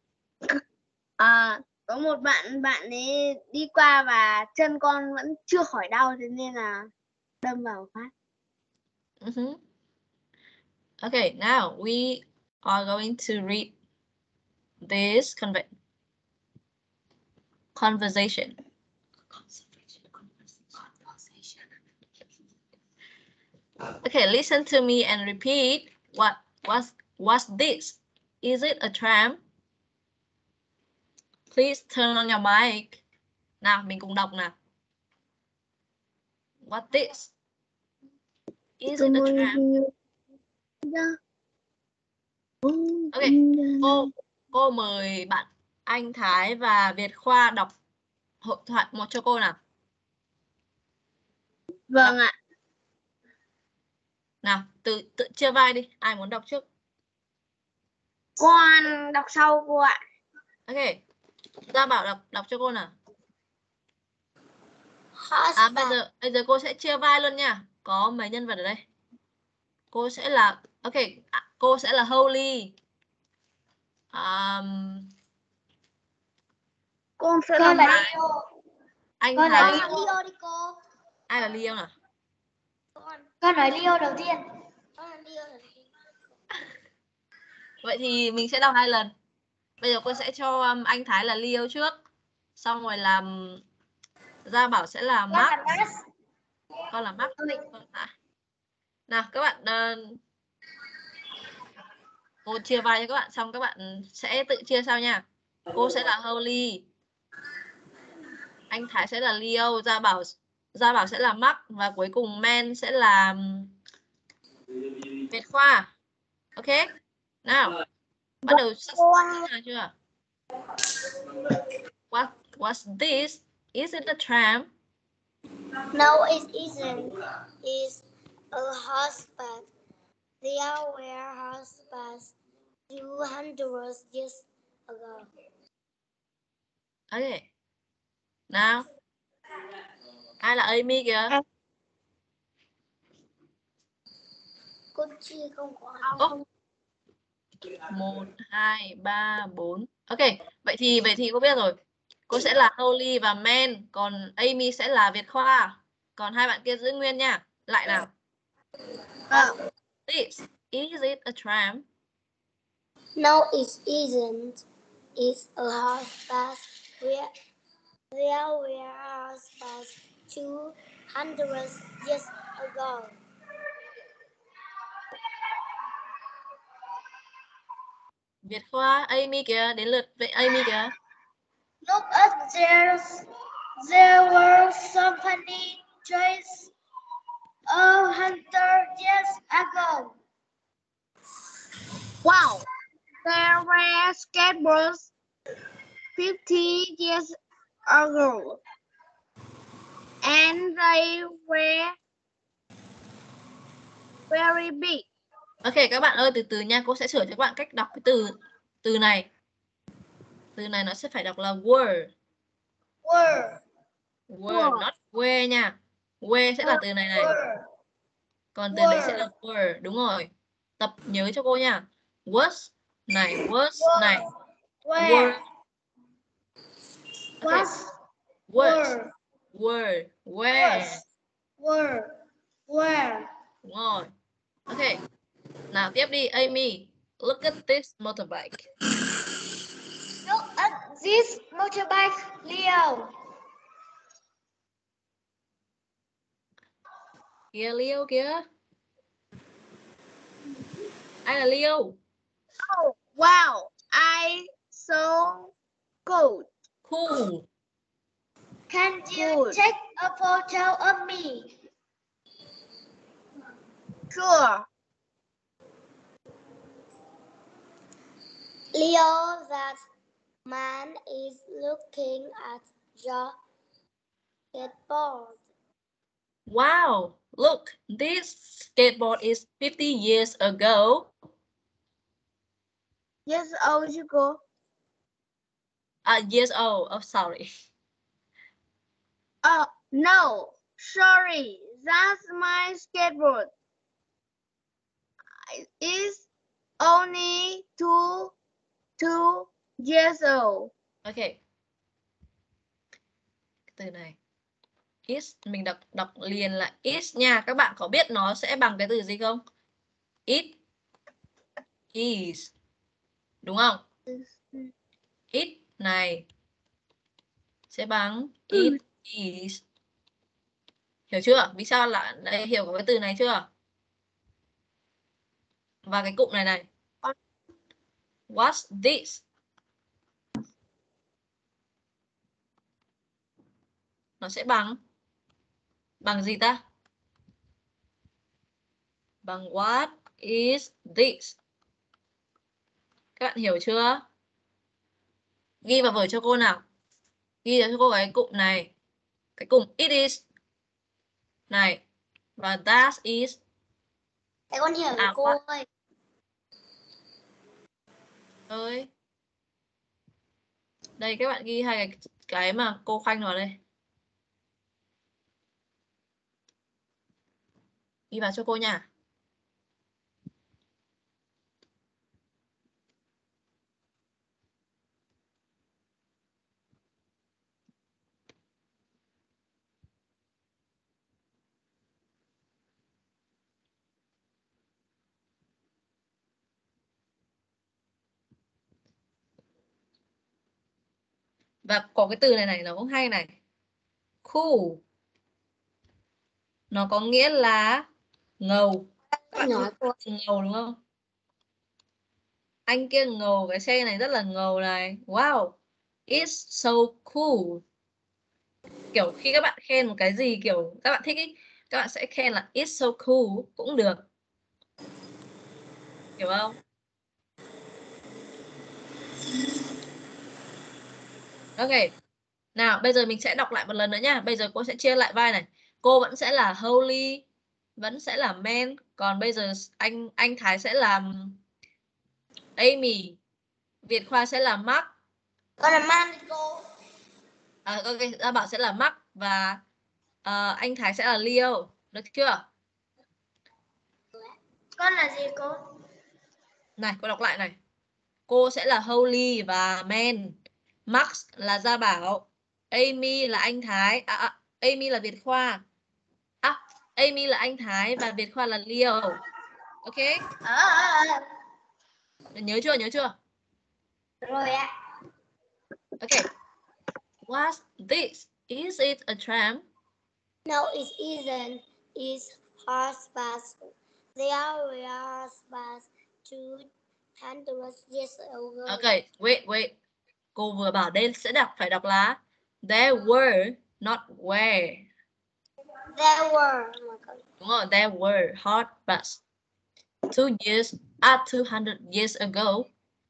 có một bạn ấy đi qua và chân con vẫn chưa khỏi đau, thế nên là đâm vào phát. Okay, now we are going to read this conversation. Okay, listen to me and repeat. What's this? Is it a tram? Please turn on your mic. Nào, mình cùng đọc nào. What's this? Is it a tram? Ok, cô mời bạn Anh Thái và Việt Khoa đọc hội thoại một cho cô nào. Vâng ạ. Nào, tự chia vai đi. Ai muốn đọc trước? Con đọc sau cô ạ. Ok, Gia Bảo đọc cho cô nào. Bây giờ cô sẽ chia vai luôn nha. Có mấy nhân vật ở đây? Cô sẽ là cô sẽ là Holly. Con sẽ là Leo. Anh Con Thái. nói Leo đi cô. Ai là Leo nào? Con nói Leo đầu tiên. Vậy thì mình sẽ đọc 2 lần. Bây giờ cô sẽ cho anh Thái là Leo trước. Xong rồi làm Gia Bảo sẽ là Mark. Con là Mark. Nào các bạn, cô chia vai cho các bạn, xong các bạn sẽ tự chia sau nha. Cô sẽ là Holly, anh Thái sẽ là Leo, Gia Bảo sẽ là Mark và cuối cùng Man sẽ là Việt Khoa. Ok, nào bắt đầu sắp nào chưa? What's this? Is it a tram? No, it isn't. It's a horse bus. There were horse bus 200 years ago. Ok, nào ai là Amy kìa? Cô chia không có. 1, 2, 3, 4. Ok, vậy thì cô biết rồi. Cô sẽ là Holly và Man, còn Amy sẽ là Việt Khoa. Còn hai bạn kia giữ nguyên nha. Lại nào. This, is it a tram? No, it isn't. It's a horse bus. There were horse bus 200 years ago. Việt Khoa, Amy kìa, đến lượt vậy Amy kìa. Look at there were so many trains 100 years ago. Wow, there were skateboards 50 years ago, and they were very big. Ok các bạn ơi, từ từ nha, cô sẽ sửa cho các bạn cách đọc cái từ này. Từ này nó sẽ phải đọc là were. Were, not where nha. Where sẽ là từ này này. Còn từ đấy sẽ là were, đúng rồi. Tập nhớ cho cô nha. Was này, was này. Were. Okay. Was. Were. Where. Đúng rồi. Ok. Nào tiếp đi Amy. Look at this motorbike. Look at this motorbike, Leo. Kìa Leo kìa. Ai là Leo? Oh, wow, I so cold. Cool. Can you Cool. take a photo of me? Sure. Leo, that man is looking at your skateboard. Wow, look, this skateboard is 50 years ago. Yes, oh, you go. Years old. Oh, sorry. Oh, no. Sorry. That's my skateboard. It's only two years old. Ok. Từ này. Is, mình đọc liền là is nha. Các bạn có biết nó sẽ bằng cái từ gì không? It is. Đúng không? It này sẽ bằng it is. Hiểu chưa? Vì sao lại đây hiểu có cái từ này chưa? Và cái cụm này này. What's this? Nó sẽ bằng gì ta? Bằng what is this? Các bạn hiểu chưa? Ghi vào vở cho cô nào. Ghi cho cô cái cụm này. Cái cụm it is này và that is. Để con hiểu cô ơi. Ơi. Đây các bạn ghi hai cái mà cô khoanh vào đây. Ghi vào cho cô nha. Và có cái từ này nó cũng hay này. Cool. Nó có nghĩa là ngầu. Các bạn nói ngầu đúng không? Anh kia ngầu, cái xe này rất là ngầu này. Wow, it's so cool. Kiểu khi các bạn khen một cái gì kiểu các bạn thích ý, các bạn sẽ khen là it's so cool cũng được. Hiểu không? Ok. Nào, bây giờ mình sẽ đọc lại một lần nữa nhá. Bây giờ cô sẽ chia lại vai này. Cô vẫn sẽ là Holly, vẫn sẽ là Man, còn bây giờ anh Thái sẽ làm Amy, Việt Khoa sẽ là Mark. Con là Man cô. Ok, Gia Bảo sẽ là Mark và anh Thái sẽ là Leo, được chưa? Con là gì cô? Này, cô đọc lại này. Cô sẽ là Holly và Man. Max là Gia Bảo. Amy là anh Thái. Amy là Việt Khoa. Amy là anh Thái và Việt Khoa là Leo. Ok? Nhớ chưa? Nhớ chưa? Rồi ạ. Ok. What's this? Is it a tram? No, it isn't. It's horse bus. There were bus 200 years ago. Ok, wait. Cô vừa bảo đây sẽ phải đọc là there were, not were. There were. Đúng rồi, there were hot bus 200 years ago.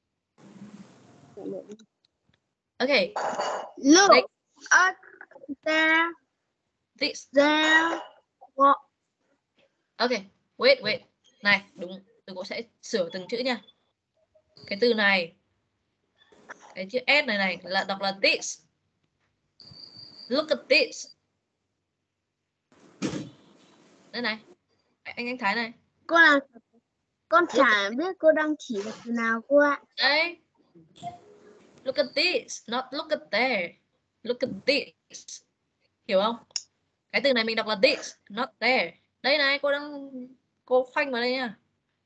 Okay. Look Next. at there. This. There. What? Okay, wait. Này, đúng, cô sẽ sửa từng chữ nha. Cái từ này, cái chữ S này là đọc là this. Look at this. Đây này. Anh Thái này. Con chả biết cô đang chỉ vào từ nào cô ạ. Đây. Look at this, not look at there. Look at this. Hiểu không? Cái từ này mình đọc là this, not there. Đây này, cô khoanh vào đây nha.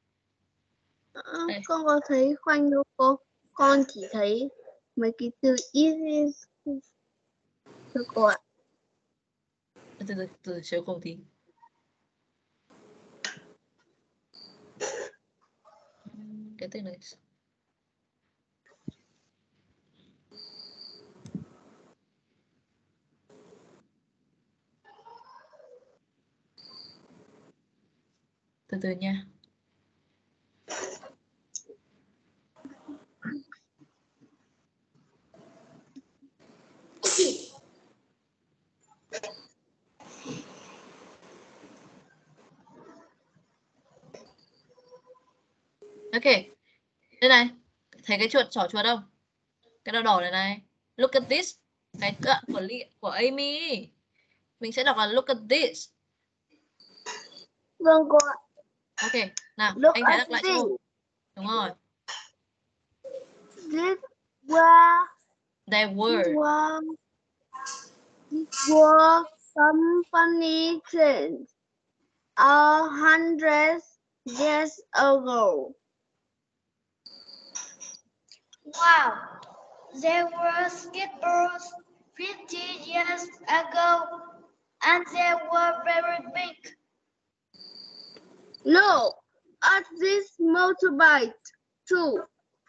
Đây. Con có thấy khoanh đâu cô. Con chỉ thấy mấy cái từ is thưa cô ạ. Từ chiếu cùng tí. Cái từ này. Từ từ nha. Ok. Đây này. Thấy cái chuột trỏ chuột không? Cái đỏ đỏ này này. Look at this. Cái của Amy. Mình sẽ đọc là look at this. Vâng cô ạ. Ok. Nào, Look anh Thái at đọc lại cho this. cô. Đúng rồi. These were There were. Some funny things 100 years ago. Wow, there were skateboards 50 years ago, and they were very big. Look at this motorbike too.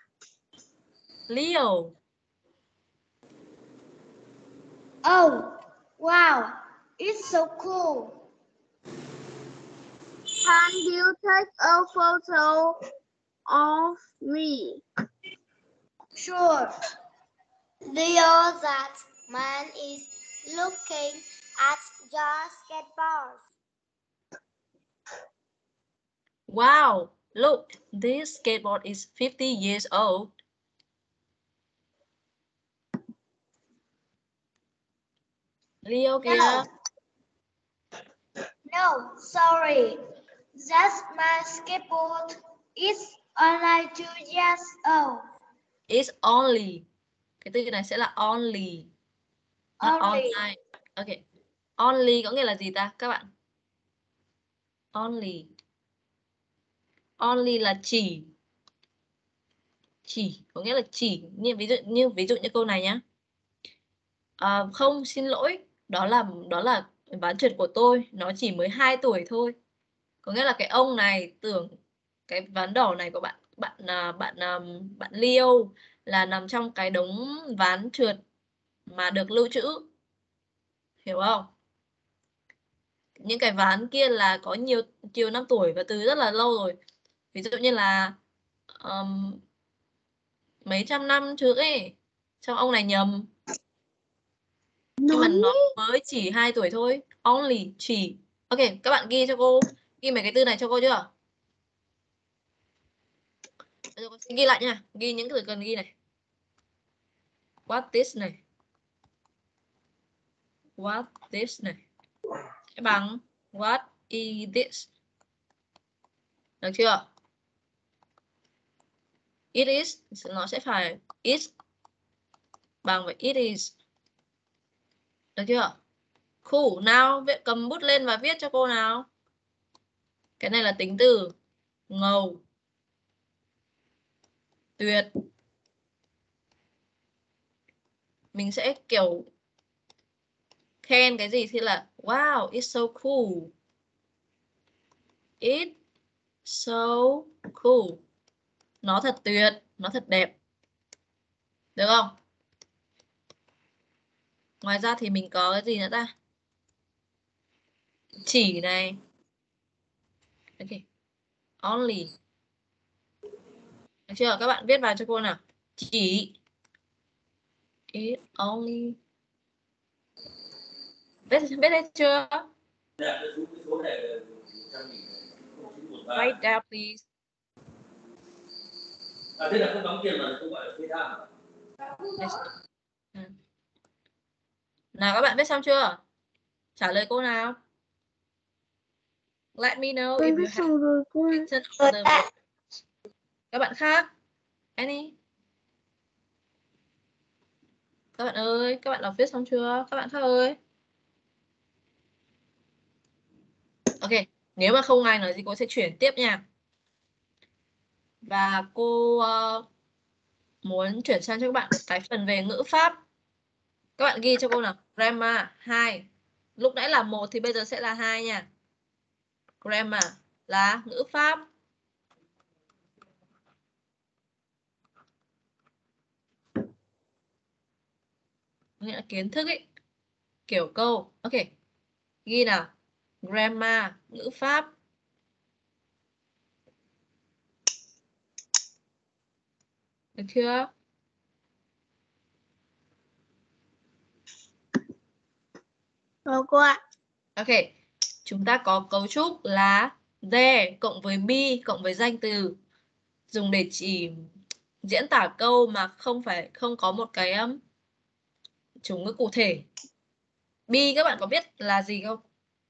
Leo. Oh, wow, it's so cool. Can you take a photo of me? Sure. Leo, that man is looking at your skateboard. Wow, look, this skateboard is 50 years old. Leo kìa. No, sorry. That's my skateboard. It's only 2 years old. It's only. Cái từ này sẽ là only. Not Only. online. Ok. Only có nghĩa là gì ta các bạn? Only. Only là chỉ. Chỉ có nghĩa là chỉ. Như ví dụ như câu này nhá. Không, xin lỗi. Đó là ván trượt của tôi. Nó chỉ mới 2 tuổi thôi. Có nghĩa là cái ông này tưởng cái ván đỏ này của bạn Leo là nằm trong cái đống ván trượt mà được lưu trữ. Hiểu không? Những cái ván kia là có nhiều năm tuổi và từ rất là lâu rồi. Ví dụ như là mấy trăm năm trước ấy. Xong ông này nhầm. Nhưng mà nó mới chỉ 2 tuổi thôi. Only, chỉ. Ok, các bạn ghi cho cô. Ghi mấy cái từ này cho cô chưa? Cô sẽ ghi lại nha. Ghi những từ cần ghi này. What this này. What this này. Sẽ bằng what is this. Được chưa? It is. Nó sẽ phải is bằng với it is. Được chưa? Cool. Nào, cầm bút lên và viết cho cô nào. Cái này là tính từ ngầu. Tuyệt. Mình sẽ kiểu khen cái gì thì là wow, it's so cool. It's so cool. Nó thật tuyệt, nó thật đẹp. Được không? Ngoài ra thì mình có cái gì nữa ta? Chỉ này. Ok. Only. Được chưa? Các bạn viết vào cho cô nào. Chỉ. It only. Viết đây chưa? Write down please. Thế là không đóng tiền mà không gọi là thuê tham à? Nào các bạn viết xong chưa? Trả lời cô nào. Let me know if you have written all the words. Các bạn khác. Any? Các bạn ơi, các bạn đọc viết xong chưa? Các bạn khác ơi. Ok, nếu mà không ai nói gì cô sẽ chuyển tiếp nha. Và cô muốn chuyển sang cho các bạn cái phần về ngữ pháp. Các bạn ghi cho cô nào. Grammar 2. Lúc nãy là 1 thì bây giờ sẽ là 2 nha. Grammar là ngữ pháp. Nghĩa là kiến thức ấy. Kiểu câu. Ok. Ghi nào. Grammar, ngữ pháp. Được chưa? Rồi cô ạ. Ok, chúng ta có cấu trúc là there cộng với be cộng với danh từ, dùng để chỉ diễn tả câu mà không có một cái chủ ngữ cụ thể. Be các bạn có biết là gì không?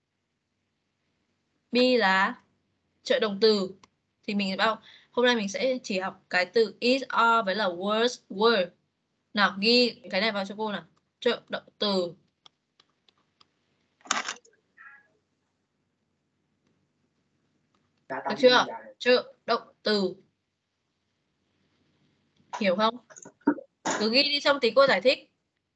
Be là trợ động từ. Thì mình hôm nay mình sẽ chỉ học cái từ is, are với là were. Nào, ghi cái này vào cho cô nào. Trợ động từ. Được chưa? Trợ động từ. Hiểu không? Cứ ghi đi xong tí cô giải thích.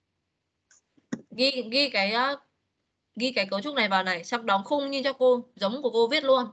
Ghi cái cấu trúc này vào này, xong đóng khung như cho cô, giống của cô viết luôn.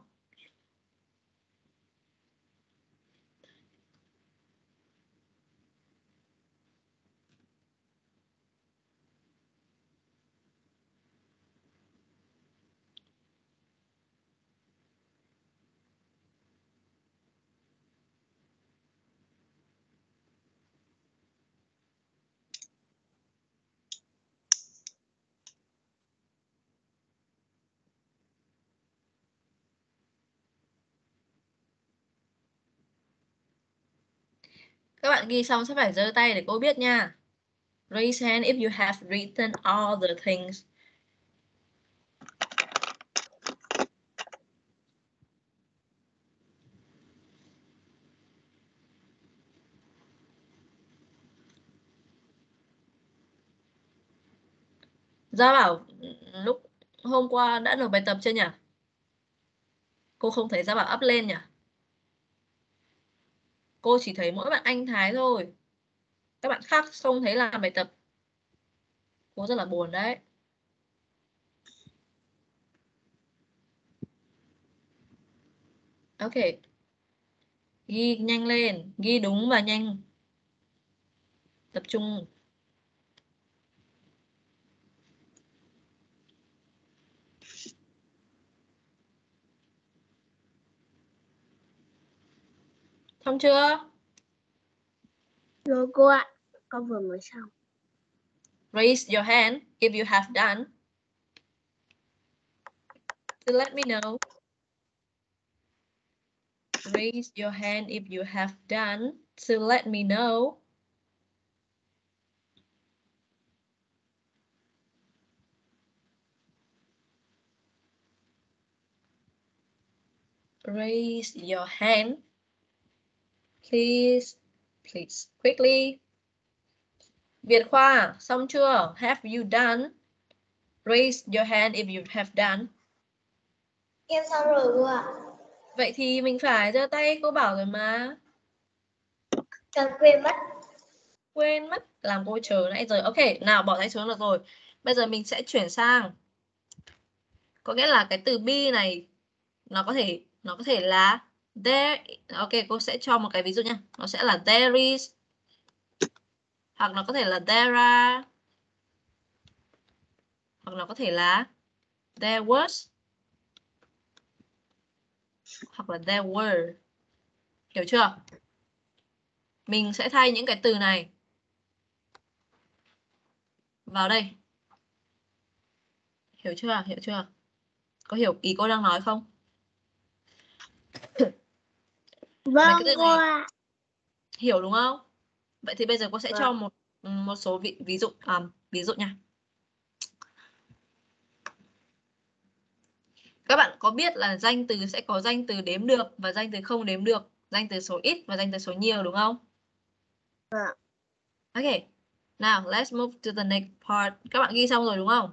Các bạn ghi xong sẽ phải giơ tay để cô biết nha. Raise hand if you have written all the things. Gia Bảo lúc hôm qua đã nộp bài tập chưa nhỉ? Cô không thấy Gia Bảo up lên nhỉ? Cô chỉ thấy mỗi bạn anh Thái thôi. Các bạn khác không thấy làm bài tập. Cô rất là buồn đấy. Ok. Ghi nhanh lên. Ghi đúng và nhanh. Tập trung. Xong chưa? Rồi cô ạ. Con vừa mới xong. Raise your hand if you have done. To let me know. Raise your hand if you have done. To let me know. Raise your hand. Please quickly. Việt Khoa, xong chưa? Have you done? Raise your hand if you have done. Em xong rồi cô ạ. Vậy thì mình phải giơ tay, cô bảo rồi mà. Con quên mất. Quên mất, làm cô chờ nãy giờ. Ok, nào bỏ tay xuống được rồi. Bây giờ mình sẽ chuyển sang. Có nghĩa là cái từ be này nó có thể là there. Ok, cô sẽ cho một cái ví dụ nha. Nó sẽ là there is, hoặc nó có thể là there are, hoặc nó có thể là there was, hoặc là there were. Hiểu chưa? Mình sẽ thay những cái từ này vào đây. Hiểu chưa? Hiểu chưa? Có hiểu ý cô đang nói không? Vâng cô ạ. Hiểu đúng không? Vậy thì bây giờ cô sẽ cho một số ví dụ nha. Các bạn có biết là danh từ sẽ có danh từ đếm được và danh từ không đếm được, danh từ số ít và danh từ số nhiều đúng không? Vâng. Ok. Now, let's move to the next part. Các bạn ghi xong rồi đúng không?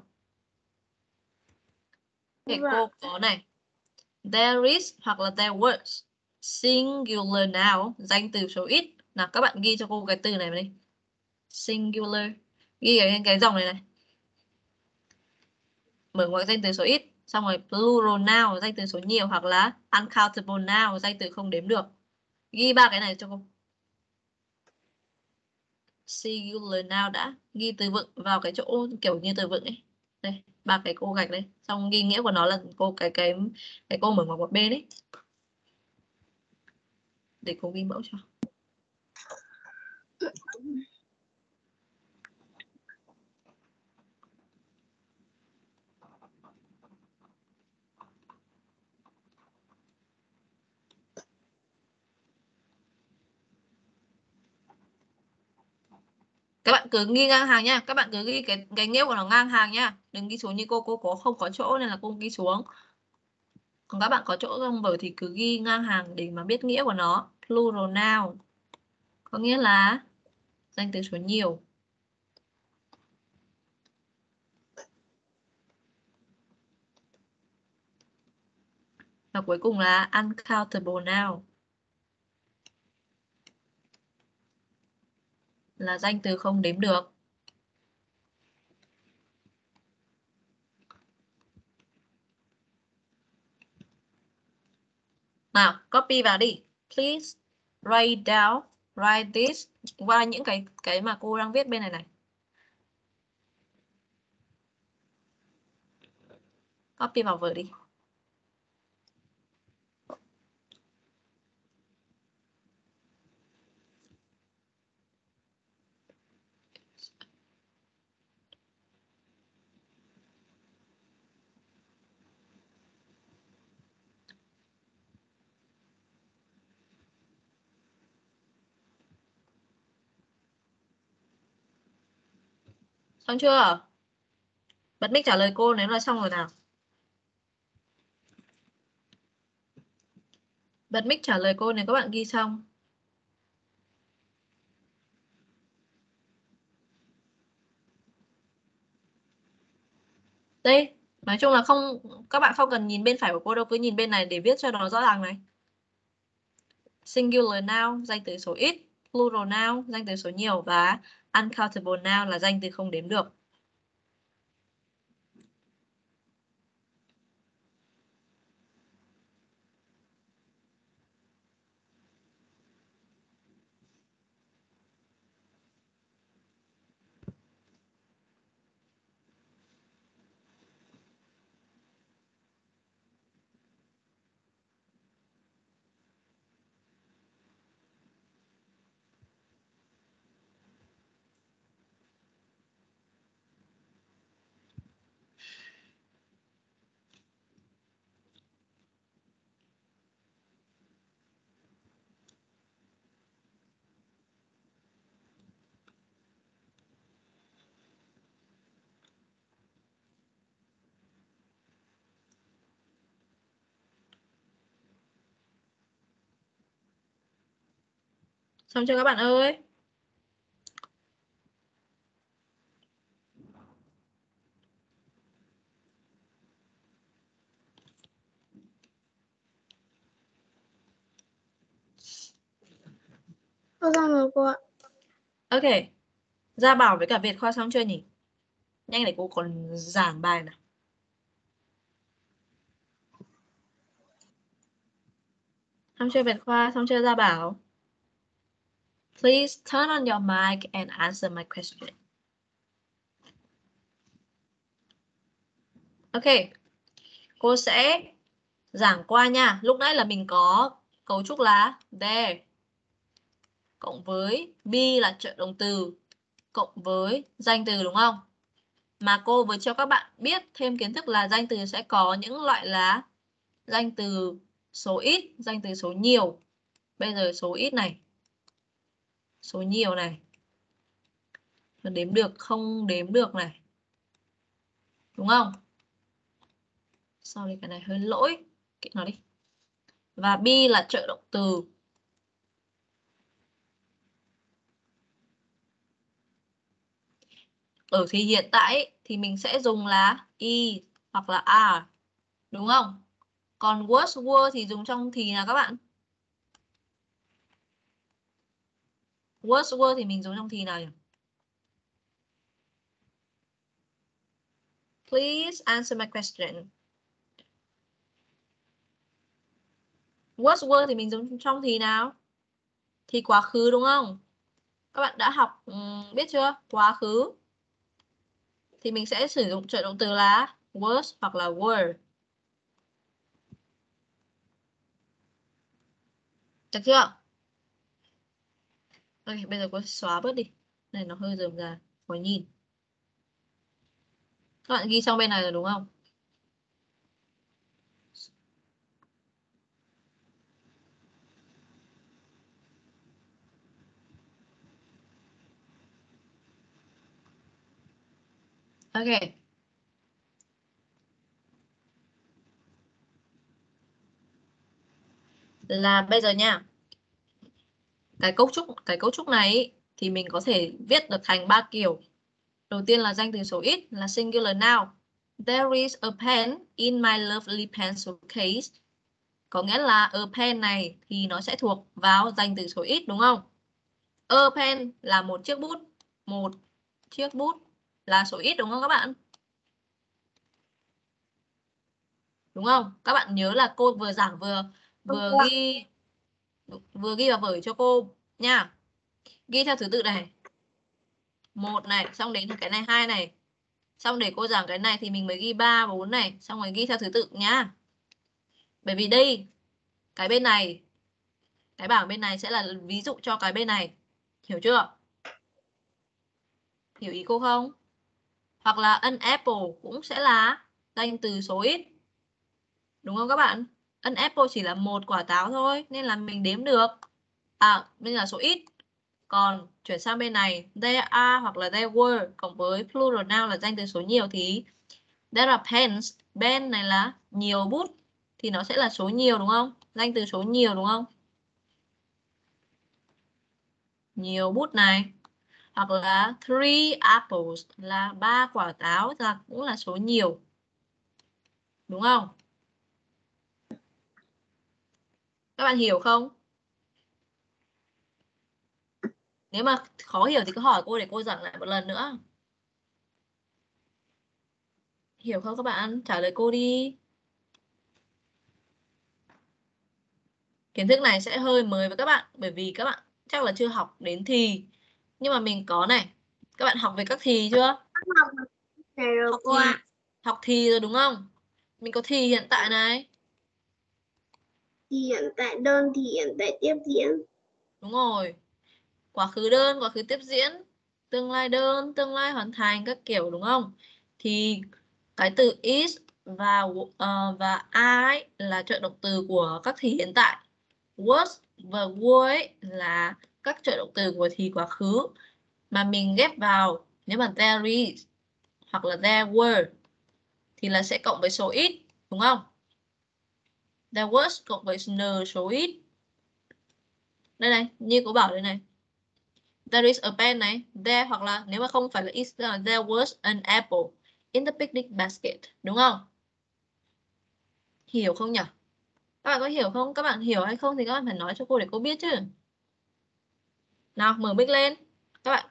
Okay, cô có này. There is hoặc là there was. Singular noun, danh từ số ít. Nào, các bạn ghi cho cô cái từ này vào đi. Singular. Ghi cái dòng này này. Mở ngoặc danh từ số ít. Xong rồi plural noun, danh từ số nhiều, hoặc là uncountable noun, danh từ không đếm được. Ghi ba cái này cho cô. Singular noun đã. Ghi từ vựng vào cái chỗ kiểu như từ vựng ấy. Đây, ba cái cô gạch đây. Xong ghi nghĩa của nó là cô cái cô mở ngoặc một bên ấy. Để cô ghi mẫu cho. Các bạn cứ ghi ngang hàng nha. Các bạn cứ ghi cái nghĩa của nó ngang hàng nha. Đừng ghi xuống như cô có không có chỗ nên là cô ghi xuống. Còn các bạn có chỗ trong vở thì cứ ghi ngang hàng để mà biết nghĩa của nó. Plural noun có nghĩa là danh từ số nhiều. Và cuối cùng là uncountable noun. Là danh từ không đếm được. Nào, copy vào đi. Please write down, write this qua những cái mà cô đang viết bên này này. Copy vào vở đi. Xong chưa? Bật mic trả lời cô nếu là xong rồi nào. Bật mic trả lời cô nếu các bạn ghi xong. Đây, nói chung là không, các bạn không cần nhìn bên phải của cô đâu, cứ nhìn bên này để viết cho nó rõ ràng này. Singular noun, danh từ số ít. Plural noun, danh từ số nhiều. Và uncountable noun là danh từ không đếm được. Xong chưa các bạn ơi? Cô xong rồi cô ạ. Ok. Gia Bảo với cả Việt Khoa xong chưa nhỉ? Nhanh để cô còn giảng bài nào. Xong chưa Việt Khoa? Xong chưa Gia Bảo? Please turn on your mic and answer my question. Ok. Cô sẽ giảng qua nha. Lúc nãy là mình có cấu trúc là there cộng với be là trợ động từ cộng với danh từ đúng không? Mà cô vừa cho các bạn biết thêm kiến thức là danh từ sẽ có những loại là danh từ số ít, danh từ số nhiều. Bây giờ số ít này, số nhiều này, đếm được không đếm được này, đúng không? Sorry, cái này hơi lỗi, kệ nó đi. Và be là trợ động từ. Ở thì hiện tại thì mình sẽ dùng là e hoặc là are, đúng không? Còn was, were thì dùng trong thì nào các bạn? Was, were thì mình dùng trong thì nào nhỉ? Please answer my question. Was, were thì mình dùng trong thì nào? Thì quá khứ đúng không? Các bạn đã học biết chưa? Quá khứ thì mình sẽ sử dụng trợ động từ là was hoặc là were. Được chưa? Ok, bây giờ cô xóa bớt đi. Này nó hơi rườm rà, khó nhìn. Các bạn ghi xong bên này rồi đúng không? Ok. Là bây giờ nha. Cái cấu trúc này ý, thì mình có thể viết được thành 3 kiểu. Đầu tiên là danh từ số ít là singular noun. There is a pen in my lovely pencil case. Có nghĩa là a pen này thì nó sẽ thuộc vào danh từ số ít đúng không? A pen là một chiếc bút. Một chiếc bút là số ít đúng không các bạn? Đúng không? Các bạn nhớ là cô vừa giảng vừa ghi vào vở cho cô nha. Ghi theo thứ tự này. 1 này, xong đến cái này 2 này. Xong để cô giảng cái này thì mình mới ghi 3, 4 này, xong rồi ghi theo thứ tự nhá. Bởi vì đây cái bên này, cái bảng bên này sẽ là ví dụ cho cái bên này. Hiểu chưa? Hiểu ý cô không? Hoặc là an apple cũng sẽ là danh từ số ít. Đúng không các bạn? An apple chỉ là một quả táo thôi nên là mình đếm được. Nên là số ít. Còn chuyển sang bên này, there are hoặc là there were cộng với plural noun là danh từ số nhiều thì there are pens. Pen này là nhiều bút thì nó sẽ là số nhiều đúng không? Danh từ số nhiều đúng không? Nhiều bút này. Hoặc là 3 apples là 3 quả táo là cũng là số nhiều. Đúng không? Các bạn hiểu không? Nếu mà khó hiểu thì cứ hỏi cô để cô giảng lại một lần nữa. Hiểu không các bạn? Trả lời cô đi. Kiến thức này sẽ hơi mới với các bạn bởi vì các bạn chắc là chưa học đến thì. Nhưng mà mình có này. Các bạn học về các thì chưa? Học thì rồi đúng không? Mình có thì hiện tại này. Thì hiện tại đơn, thì hiện tại tiếp diễn. Đúng rồi. Quá khứ đơn, quá khứ tiếp diễn, tương lai đơn, tương lai hoàn thành các kiểu đúng không? Thì cái từ is và I là trợ động từ của các thì hiện tại. Was và were là các trợ động từ của thì quá khứ mà mình ghép vào. Nếu mà there is hoặc là there were thì là sẽ cộng với số ít đúng không? There was cộng với n số ít. Đây này, như cô bảo đây này. There is a pen này. There hoặc là nếu mà không phải là is, there was an apple in the picnic basket. Đúng không? Hiểu không nhỉ? Các bạn có hiểu không? Các bạn hiểu hay không thì các bạn phải nói cho cô để cô biết chứ. Nào, mở mic lên. Các bạn.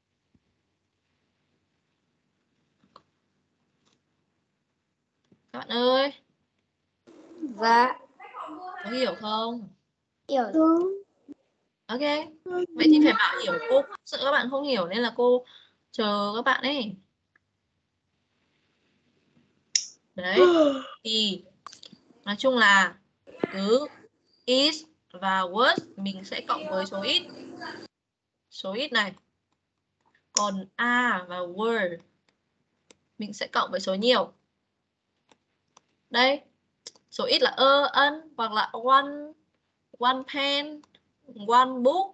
Các bạn ơi. Dạ. Có hiểu không? Hiểu. Ok. Vậy thì phải bảo hiểu. Cô sợ các bạn không hiểu nên là cô chờ các bạn ấy. Đấy. Thì nói chung là cứ is và was mình sẽ cộng với số ít. Số ít này. Còn are và were mình sẽ cộng với số nhiều. Đây. Số ít là an hoặc là one pen, one book.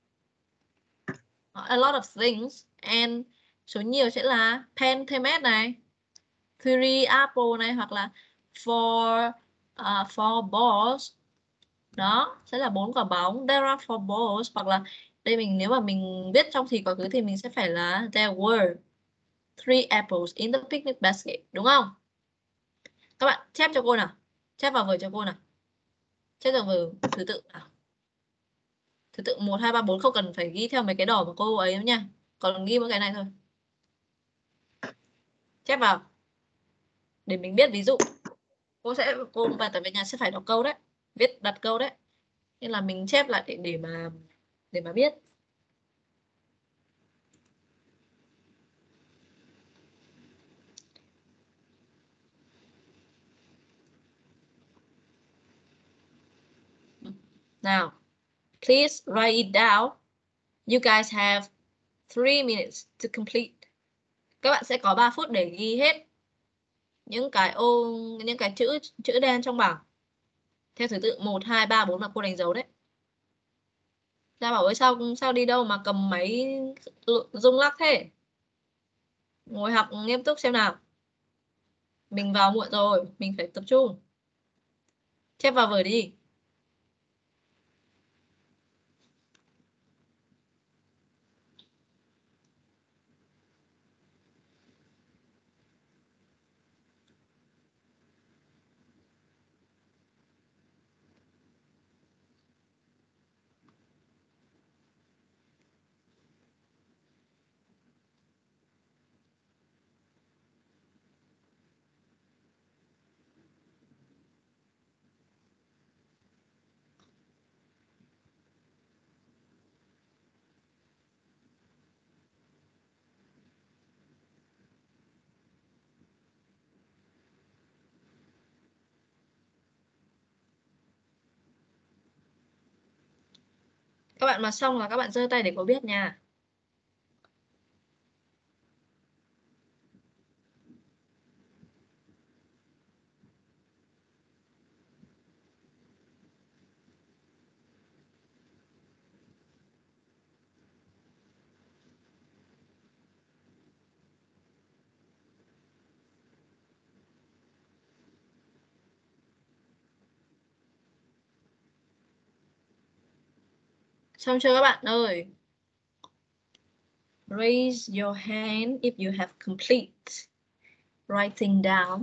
A lot of things. And số nhiều sẽ là pen thêm s này. 3 apple này hoặc là four balls. Đó, sẽ là 4 quả bóng. There are 4 balls hoặc là đây mình nếu mà mình viết trong thì quá khứ thì mình sẽ phải là there were 3 apples in the picnic basket, đúng không? Các bạn chép cho cô nào. Chép vào vở cho cô nào. Chép vào vở thứ tự nào. Thứ tự 1 2 3 4 không cần phải ghi theo mấy cái đỏ mà cô ấy nha. Còn ghi mỗi cái này thôi. Chép vào. Để mình biết ví dụ. Cô bài tập về nhà sẽ phải đọc câu đấy. Viết đặt câu đấy. Nên là mình chép lại để mà biết. Now, please write it down. You guys have 3 minutes to complete. Các bạn sẽ có 3 phút để ghi hết những cái chữ đen trong bảng. Theo thứ tự 1 2 3 4 mà cô đánh dấu đấy. Ra bảo ơi sao đi đâu mà cầm máy rung lắc thế? Ngồi học nghiêm túc xem nào. Mình vào muộn rồi, mình phải tập trung. Chép vào vở đi. Các bạn mà xong là các bạn giơ tay để có biết nha. Xong chưa các bạn ơi? Raise your hand if you have complete writing down.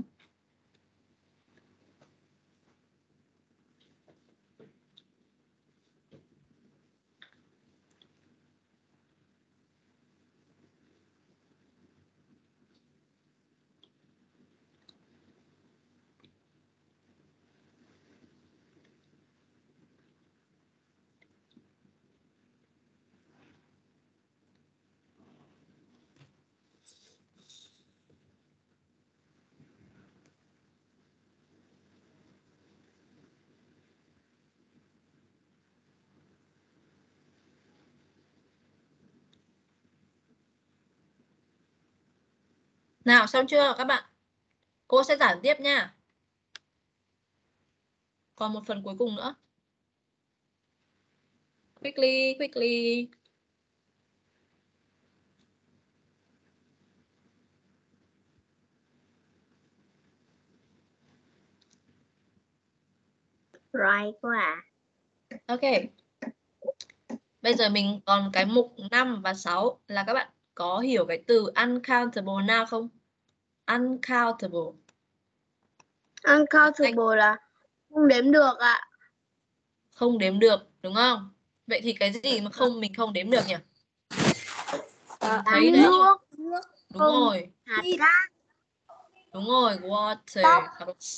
Nào, xong chưa các bạn? Cô sẽ giảng tiếp nha. Còn một phần cuối cùng nữa. Quickly, quickly. Right quá à. Ok. Bây giờ mình còn cái mục 5 và 6 là các bạn có hiểu cái từ uncountable nào không? Uncountable. Uncountable là không đếm được ạ. Không đếm được, đúng không? Vậy thì cái gì mà mình không đếm được nhỉ? Thấy đấy. Nước. Đúng rồi. Hạt cát. Đúng rồi, water.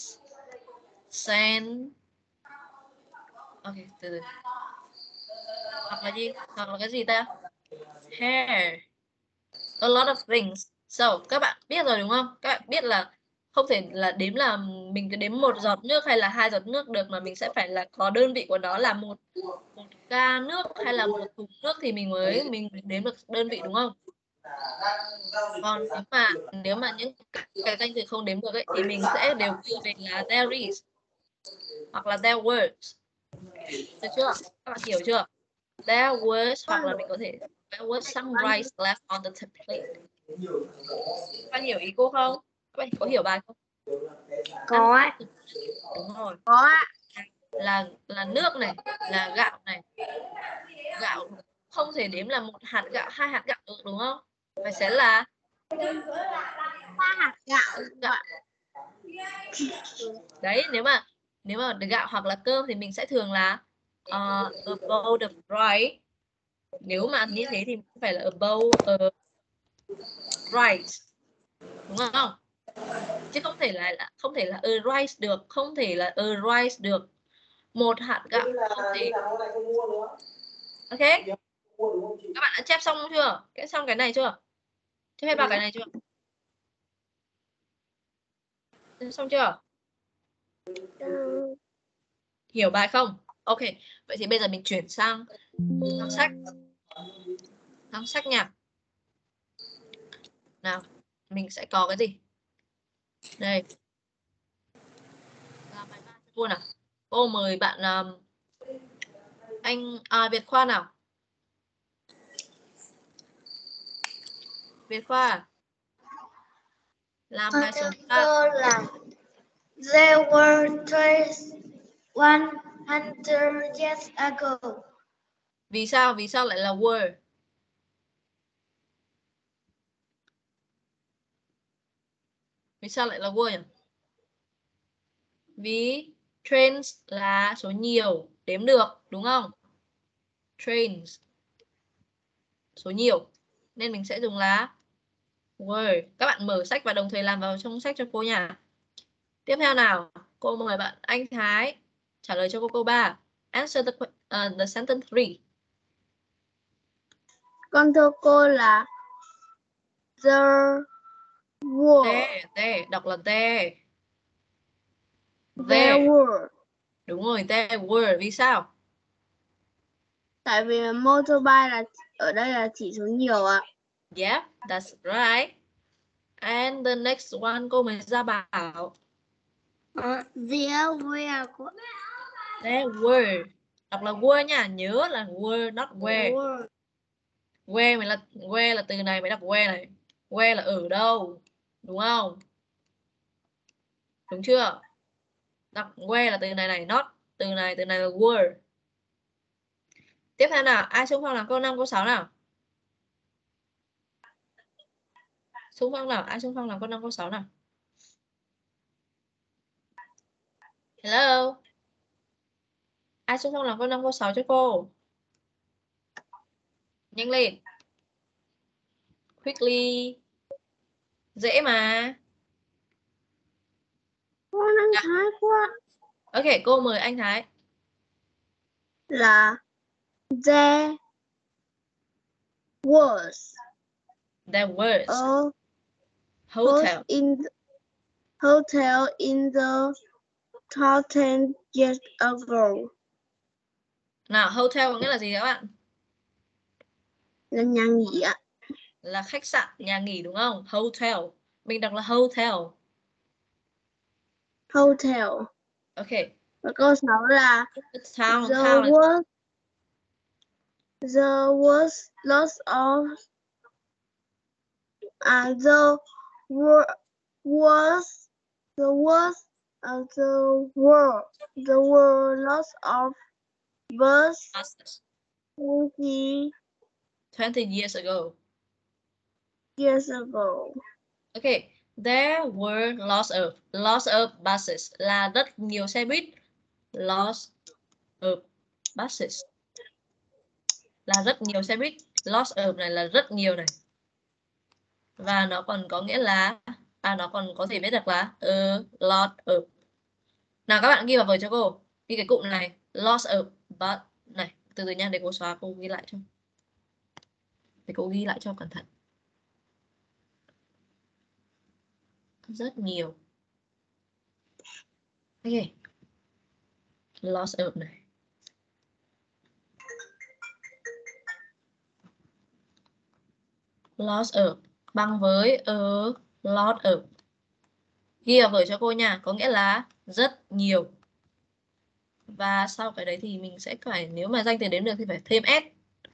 Sand. Ok, từ từ. Hoặc là gì? Hoặc là cái gì ta? Hair. A lot of things. So, các bạn biết rồi đúng không? Các bạn biết là không thể là đếm là mình cứ đếm một giọt nước hay là 2 giọt nước được, mà mình sẽ phải là có đơn vị của nó là một ca nước hay là một thùng nước thì mình đếm được đơn vị, đúng không? Còn nếu mà những cái danh từ không đếm được ấy, thì mình sẽ đều ghi về là there is hoặc là there were. Được chưa? Các bạn hiểu chưa? There was, hoặc là mình có thể there was some rice left on the plate. Các bạn hiểu ý cô không? Các bạn có hiểu bài không? Có ạ. Đúng rồi. Có ạ. Là nước này, là gạo này. Gạo không thể đếm là một hạt gạo, 2 hạt gạo được, đúng không? Phải sẽ là 3 hạt gạo. Đấy, nếu mà gạo hoặc là cơm thì mình sẽ thường là a bowl of rice. Nếu mà như thế thì phải là a bowl of rice, đúng không? Chứ không thể là a rice được, không thể là a rice được. Một hạt gạo không thể. Ok, các bạn đã chép xong chưa? Xong cái này chưa? Chép hết vào cái này chưa? Xong chưa? Hiểu bài không? Ok, vậy thì bây giờ mình chuyển sang sách. Sang sách nha. Nào, mình sẽ có cái gì? Đây. Làm bài 3 luôn à? Cô mời bạn anh Việt Khoa nào. Việt Khoa. Làm Con hai số thưa 3. cô là there were trees 100 years ago. Vì sao? Vì sao lại là were? Vì sao lại là were nhỉ? Vì trains là số nhiều, đếm được, đúng không? Trains. Số nhiều. Nên mình sẽ dùng là were. Các bạn mở sách và đồng thời làm vào trong sách cho cô nha. Tiếp theo nào, cô mời bạn anh Thái trả lời cho cô câu 3. Answer the sentence 3. Con thưa cô là there were. There, đọc là there. There were. Đúng rồi, there were. Vì sao? Tại vì motorbike là ở đây là chỉ số nhiều ạ. Yeah, that's right. And the next one, cô mời Gia Bảo. There were. There were. Đọc là were nha, nhớ là were not where. Where là từ này mới đọc where này. Where là ở đâu, đúng không? Đúng chưa? Đọc where là từ này này, not từ này là were. Tiếp theo nào, ai xung phong làm câu 5 câu 6 nào? Xung phong nào, ai xung phong làm câu 5 câu 6 nào? Hello. Ai xung phong làm câu 5 câu 6 cho cô? Nhanh lên. Quickly. Dễ mà. Con anh Thái quá. Ok, cô mời anh Thái. Là there was. There was A hotel in the 1000 years ago. Nào, hotel có nghĩa là gì các bạn? Là nhà nghỉ ạ. Là khách sạn, nhà nghỉ đúng không? Hotel. Mình đọc là hotel. Hotel. Ok. Và câu 6 là Town. there was lots of there were lots of buses 20 years ago. years ago. Ok. There were lots of buses là rất nhiều xe buýt. Lots of buses là rất nhiều xe buýt. Lots of này là rất nhiều này. Và nó còn có nghĩa là nó còn có thể viết được là a lot of. Nào các bạn ghi vào vở cho cô. Ghi cái cụm này, lots of but này, từ từ nha, để cô xóa, cô ghi lại cho. Để cô ghi lại cho cẩn thận. Rất nhiều. Ok. Lots of này. Lots of bằng với a lot of. Ghi vào vở cho cô nha, có nghĩa là rất nhiều. Và sau cái đấy thì mình sẽ phải, nếu mà danh từ đếm được thì phải thêm s.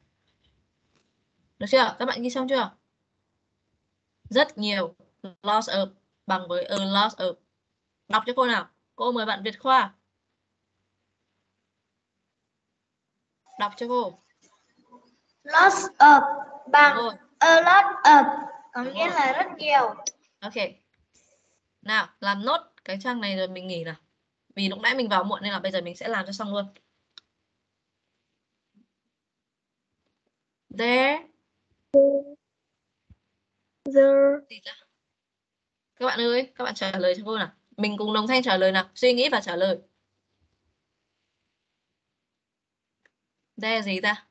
Được chưa? Các bạn ghi xong chưa? Rất nhiều. Lots of bằng với a lot of. Đọc cho cô nào. Cô mời bạn Việt Khoa. Đọc cho cô. Lots of bằng a lot of, có nghĩa là rất nhiều. Ok. Nào, làm nốt cái trang này rồi mình nghỉ nào. Vì lúc nãy mình vào muộn nên là bây giờ mình sẽ làm cho xong luôn. There. Các bạn ơi, các bạn trả lời cho cô nào. Mình cùng đồng thanh trả lời nào. Suy nghĩ và trả lời. There gì ta?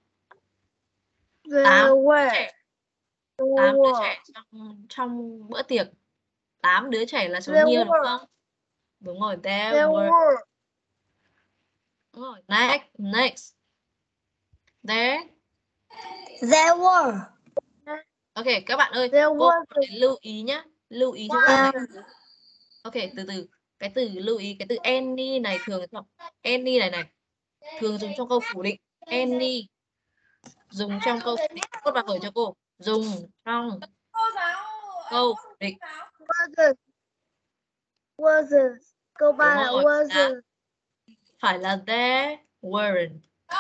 8 đứa trẻ trong bữa tiệc. 8 đứa trẻ là số nhiều đúng không? Đúng rồi, there were. Đúng rồi, next. There were. Ok, các bạn ơi, cô phải lưu ý nhá. Lưu ý cho các bạn này. Ok, từ từ. Cái từ lưu ý, cái từ any này thường any này thường dùng trong câu phủ định. Any dùng trong câu phủ định. Cô vào vở cho cô. Dùng trong câu phủ định. Wasn't. Wasn't. Câu 3 là rồi, wasn't. phải là there weren't.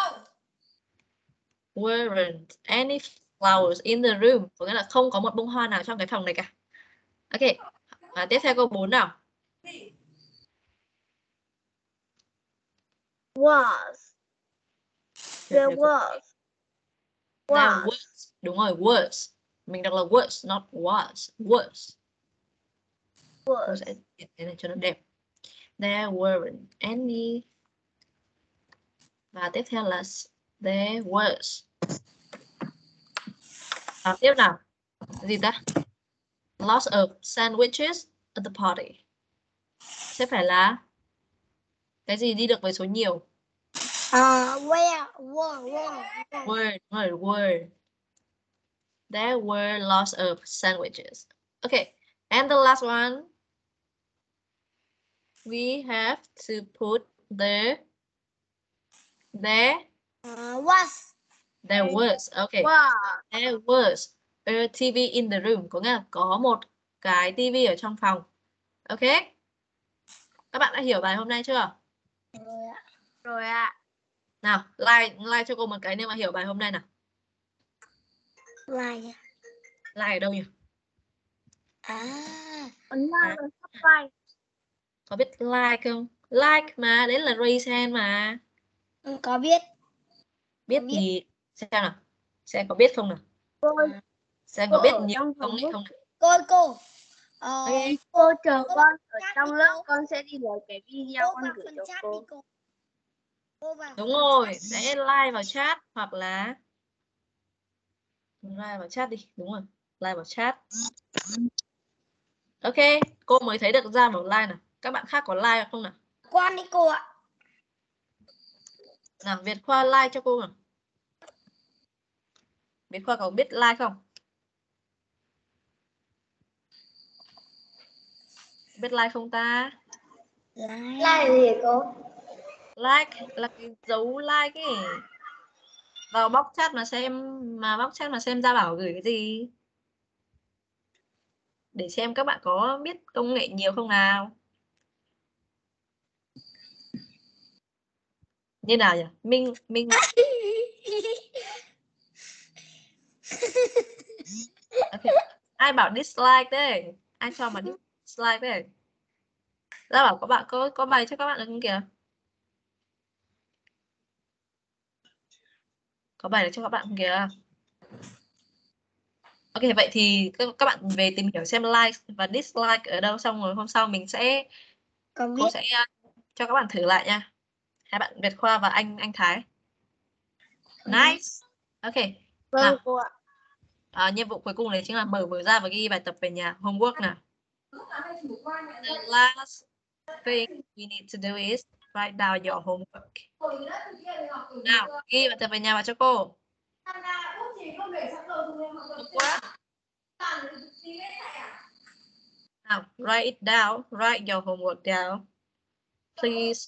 Weren't any flowers in the room. Có nghĩa là không có một bông hoa nào trong cái phòng này cả. Ok. Tiếp theo câu 4 nào. Was. There was. There Was. was. Đúng rồi, was. Mình đọc là was, not was. Was. Cô Was. sẽ viết cái này cho nó đẹp. There weren't any. Và tiếp theo là there was. Tiếp nào. Gì ta? Lots of sandwiches at the party. Sẽ phải là cái gì đi được với số nhiều? Were. Were. Were. There were lots of sandwiches. Okay. And the last one. We have to put there. Was. There was. Okay. Was. There was a TV in the room. Có nghĩa là có một cái TV ở trong phòng. Ok. Các bạn đã hiểu bài hôm nay chưa? Rồi ạ. Nào, like cho cô một cái nếu mà hiểu bài hôm nay nào. Like. Like ở đâu nhỉ? Ấn like và subscribe. Có biết like không? Like mà, đấy là raise hand mà. Có biết. Biết thì xem nào. Xem có biết không nào. Xem có Cô biết ở nhiều trong không phòng hay không nào. Cô. Cô chờ con ở trong lớp, con sẽ đi lấy cái video con gửi cho cô. Đúng rồi, sẽ like vào chat hoặc là like vào chat đi, đúng rồi, like vào chat. Ok, cô mới thấy được ra một like nào. Các bạn khác có like không nào? Con đi cô ạ. Nào, Việt Khoa like cho cô nào. Việt Khoa có biết like không? Biết like không ta? Like gì cô? Like là cái dấu like ấy. Vào box chat mà xem Gia Bảo gửi cái gì. Để xem các bạn có biết công nghệ nhiều không nào. Như nào nhỉ? Minh okay. Ai bảo dislike đấy? Ai cho mà dislike đấy? Gia Bảo có bài cho các bạn được không kìa? Có bài để cho các bạn không kìa? Ok, vậy thì các bạn về tìm hiểu xem like và dislike ở đâu, xong rồi hôm sau mình sẽ cô sẽ cho các bạn thử lại nha. Hai bạn Việt Khoa và anh Thái. Nice. Ok. Vâng cô ạ. Nhiệm vụ cuối cùng này chính là mở ra và ghi bài tập về nhà, homework nào. The last thing we need to do is write down your homework. Nào, ghi bài tập về nhà vào cho cô. Now, write it down. Write your homework down. Please.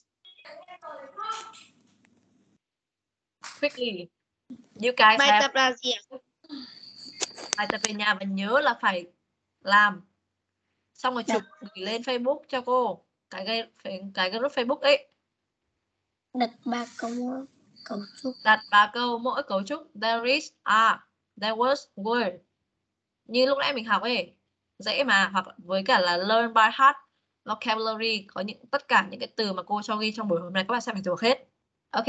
Quickly. You guys Bài tập là gì ạ? Bài tập về nhà và nhớ là phải làm. Xong rồi chụp gửi lên Facebook cho cô. Cái group Facebook ấy. Đặt 3 câu mỗi cấu trúc. Đặt 3 câu mỗi cấu trúc. There is, there was, were. Như lúc nãy mình học ấy. Dễ mà. Hoặc với cả là learn by heart, vocabulary. Có tất cả những cái từ mà cô cho ghi trong buổi hôm nay các bạn sẽ phải thuộc hết. Ok?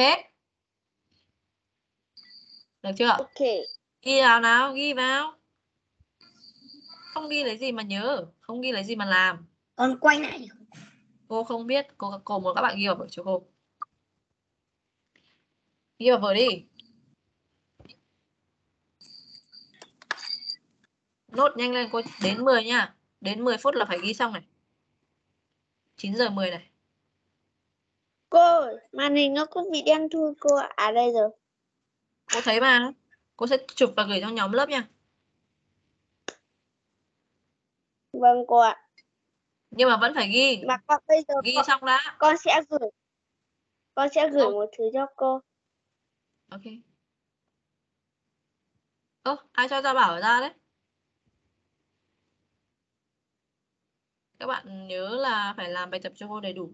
Được chưa? Ok. Ghi vào nào, ghi vào. Không ghi lấy gì mà nhớ, không ghi lấy gì mà làm. Con quay lại. Cô không biết, cô muốn các bạn ghi vào vở cho cô. Ghi vào vở đi. Nốt nhanh lên cô, đến 10 nha. Đến 10 phút là phải ghi xong này. 9 giờ 10 này. Cô, màn hình nó có bị đen thui cô ạ. À đây rồi. Cô thấy mà. Cô sẽ chụp và gửi trong nhóm lớp nha. Vâng cô ạ. Nhưng mà vẫn phải ghi. Mà con bây giờ Ghi xong đã. Con sẽ gửi một thứ cho cô. Ok. Ai cho Gia Bảo ra đấy? Các bạn nhớ là phải làm bài tập cho cô đầy đủ.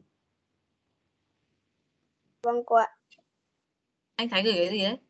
Vâng cô ạ. Anh Thái gửi cái gì đấy?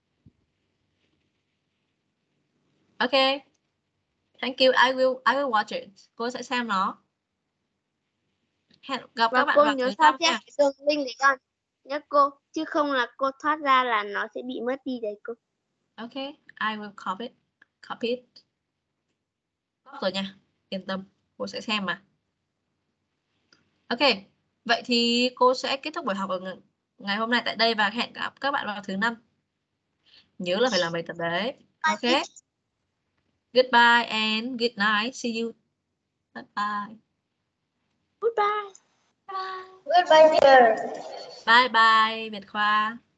Ok. Thank you. I will watch it. Cô sẽ xem nó. Hẹn gặp Và các bạn cô vào nhớ thứ sao 5 chép nha. cái đường link đấy con. Nhớ cô, chứ không là cô thoát ra là nó sẽ bị mất đi đấy cô. Ok, I will copy it. Tốt rồi nha. Yên tâm, cô sẽ xem mà. Ok, vậy thì cô sẽ kết thúc buổi học ở ngày hôm nay tại đây và hẹn gặp các bạn vào thứ 5. Nhớ là phải làm bài tập đấy. Ok. Goodbye and good night. See you. Bye bye. Goodbye. Goodbye teacher. Bye bye Việt Khoa.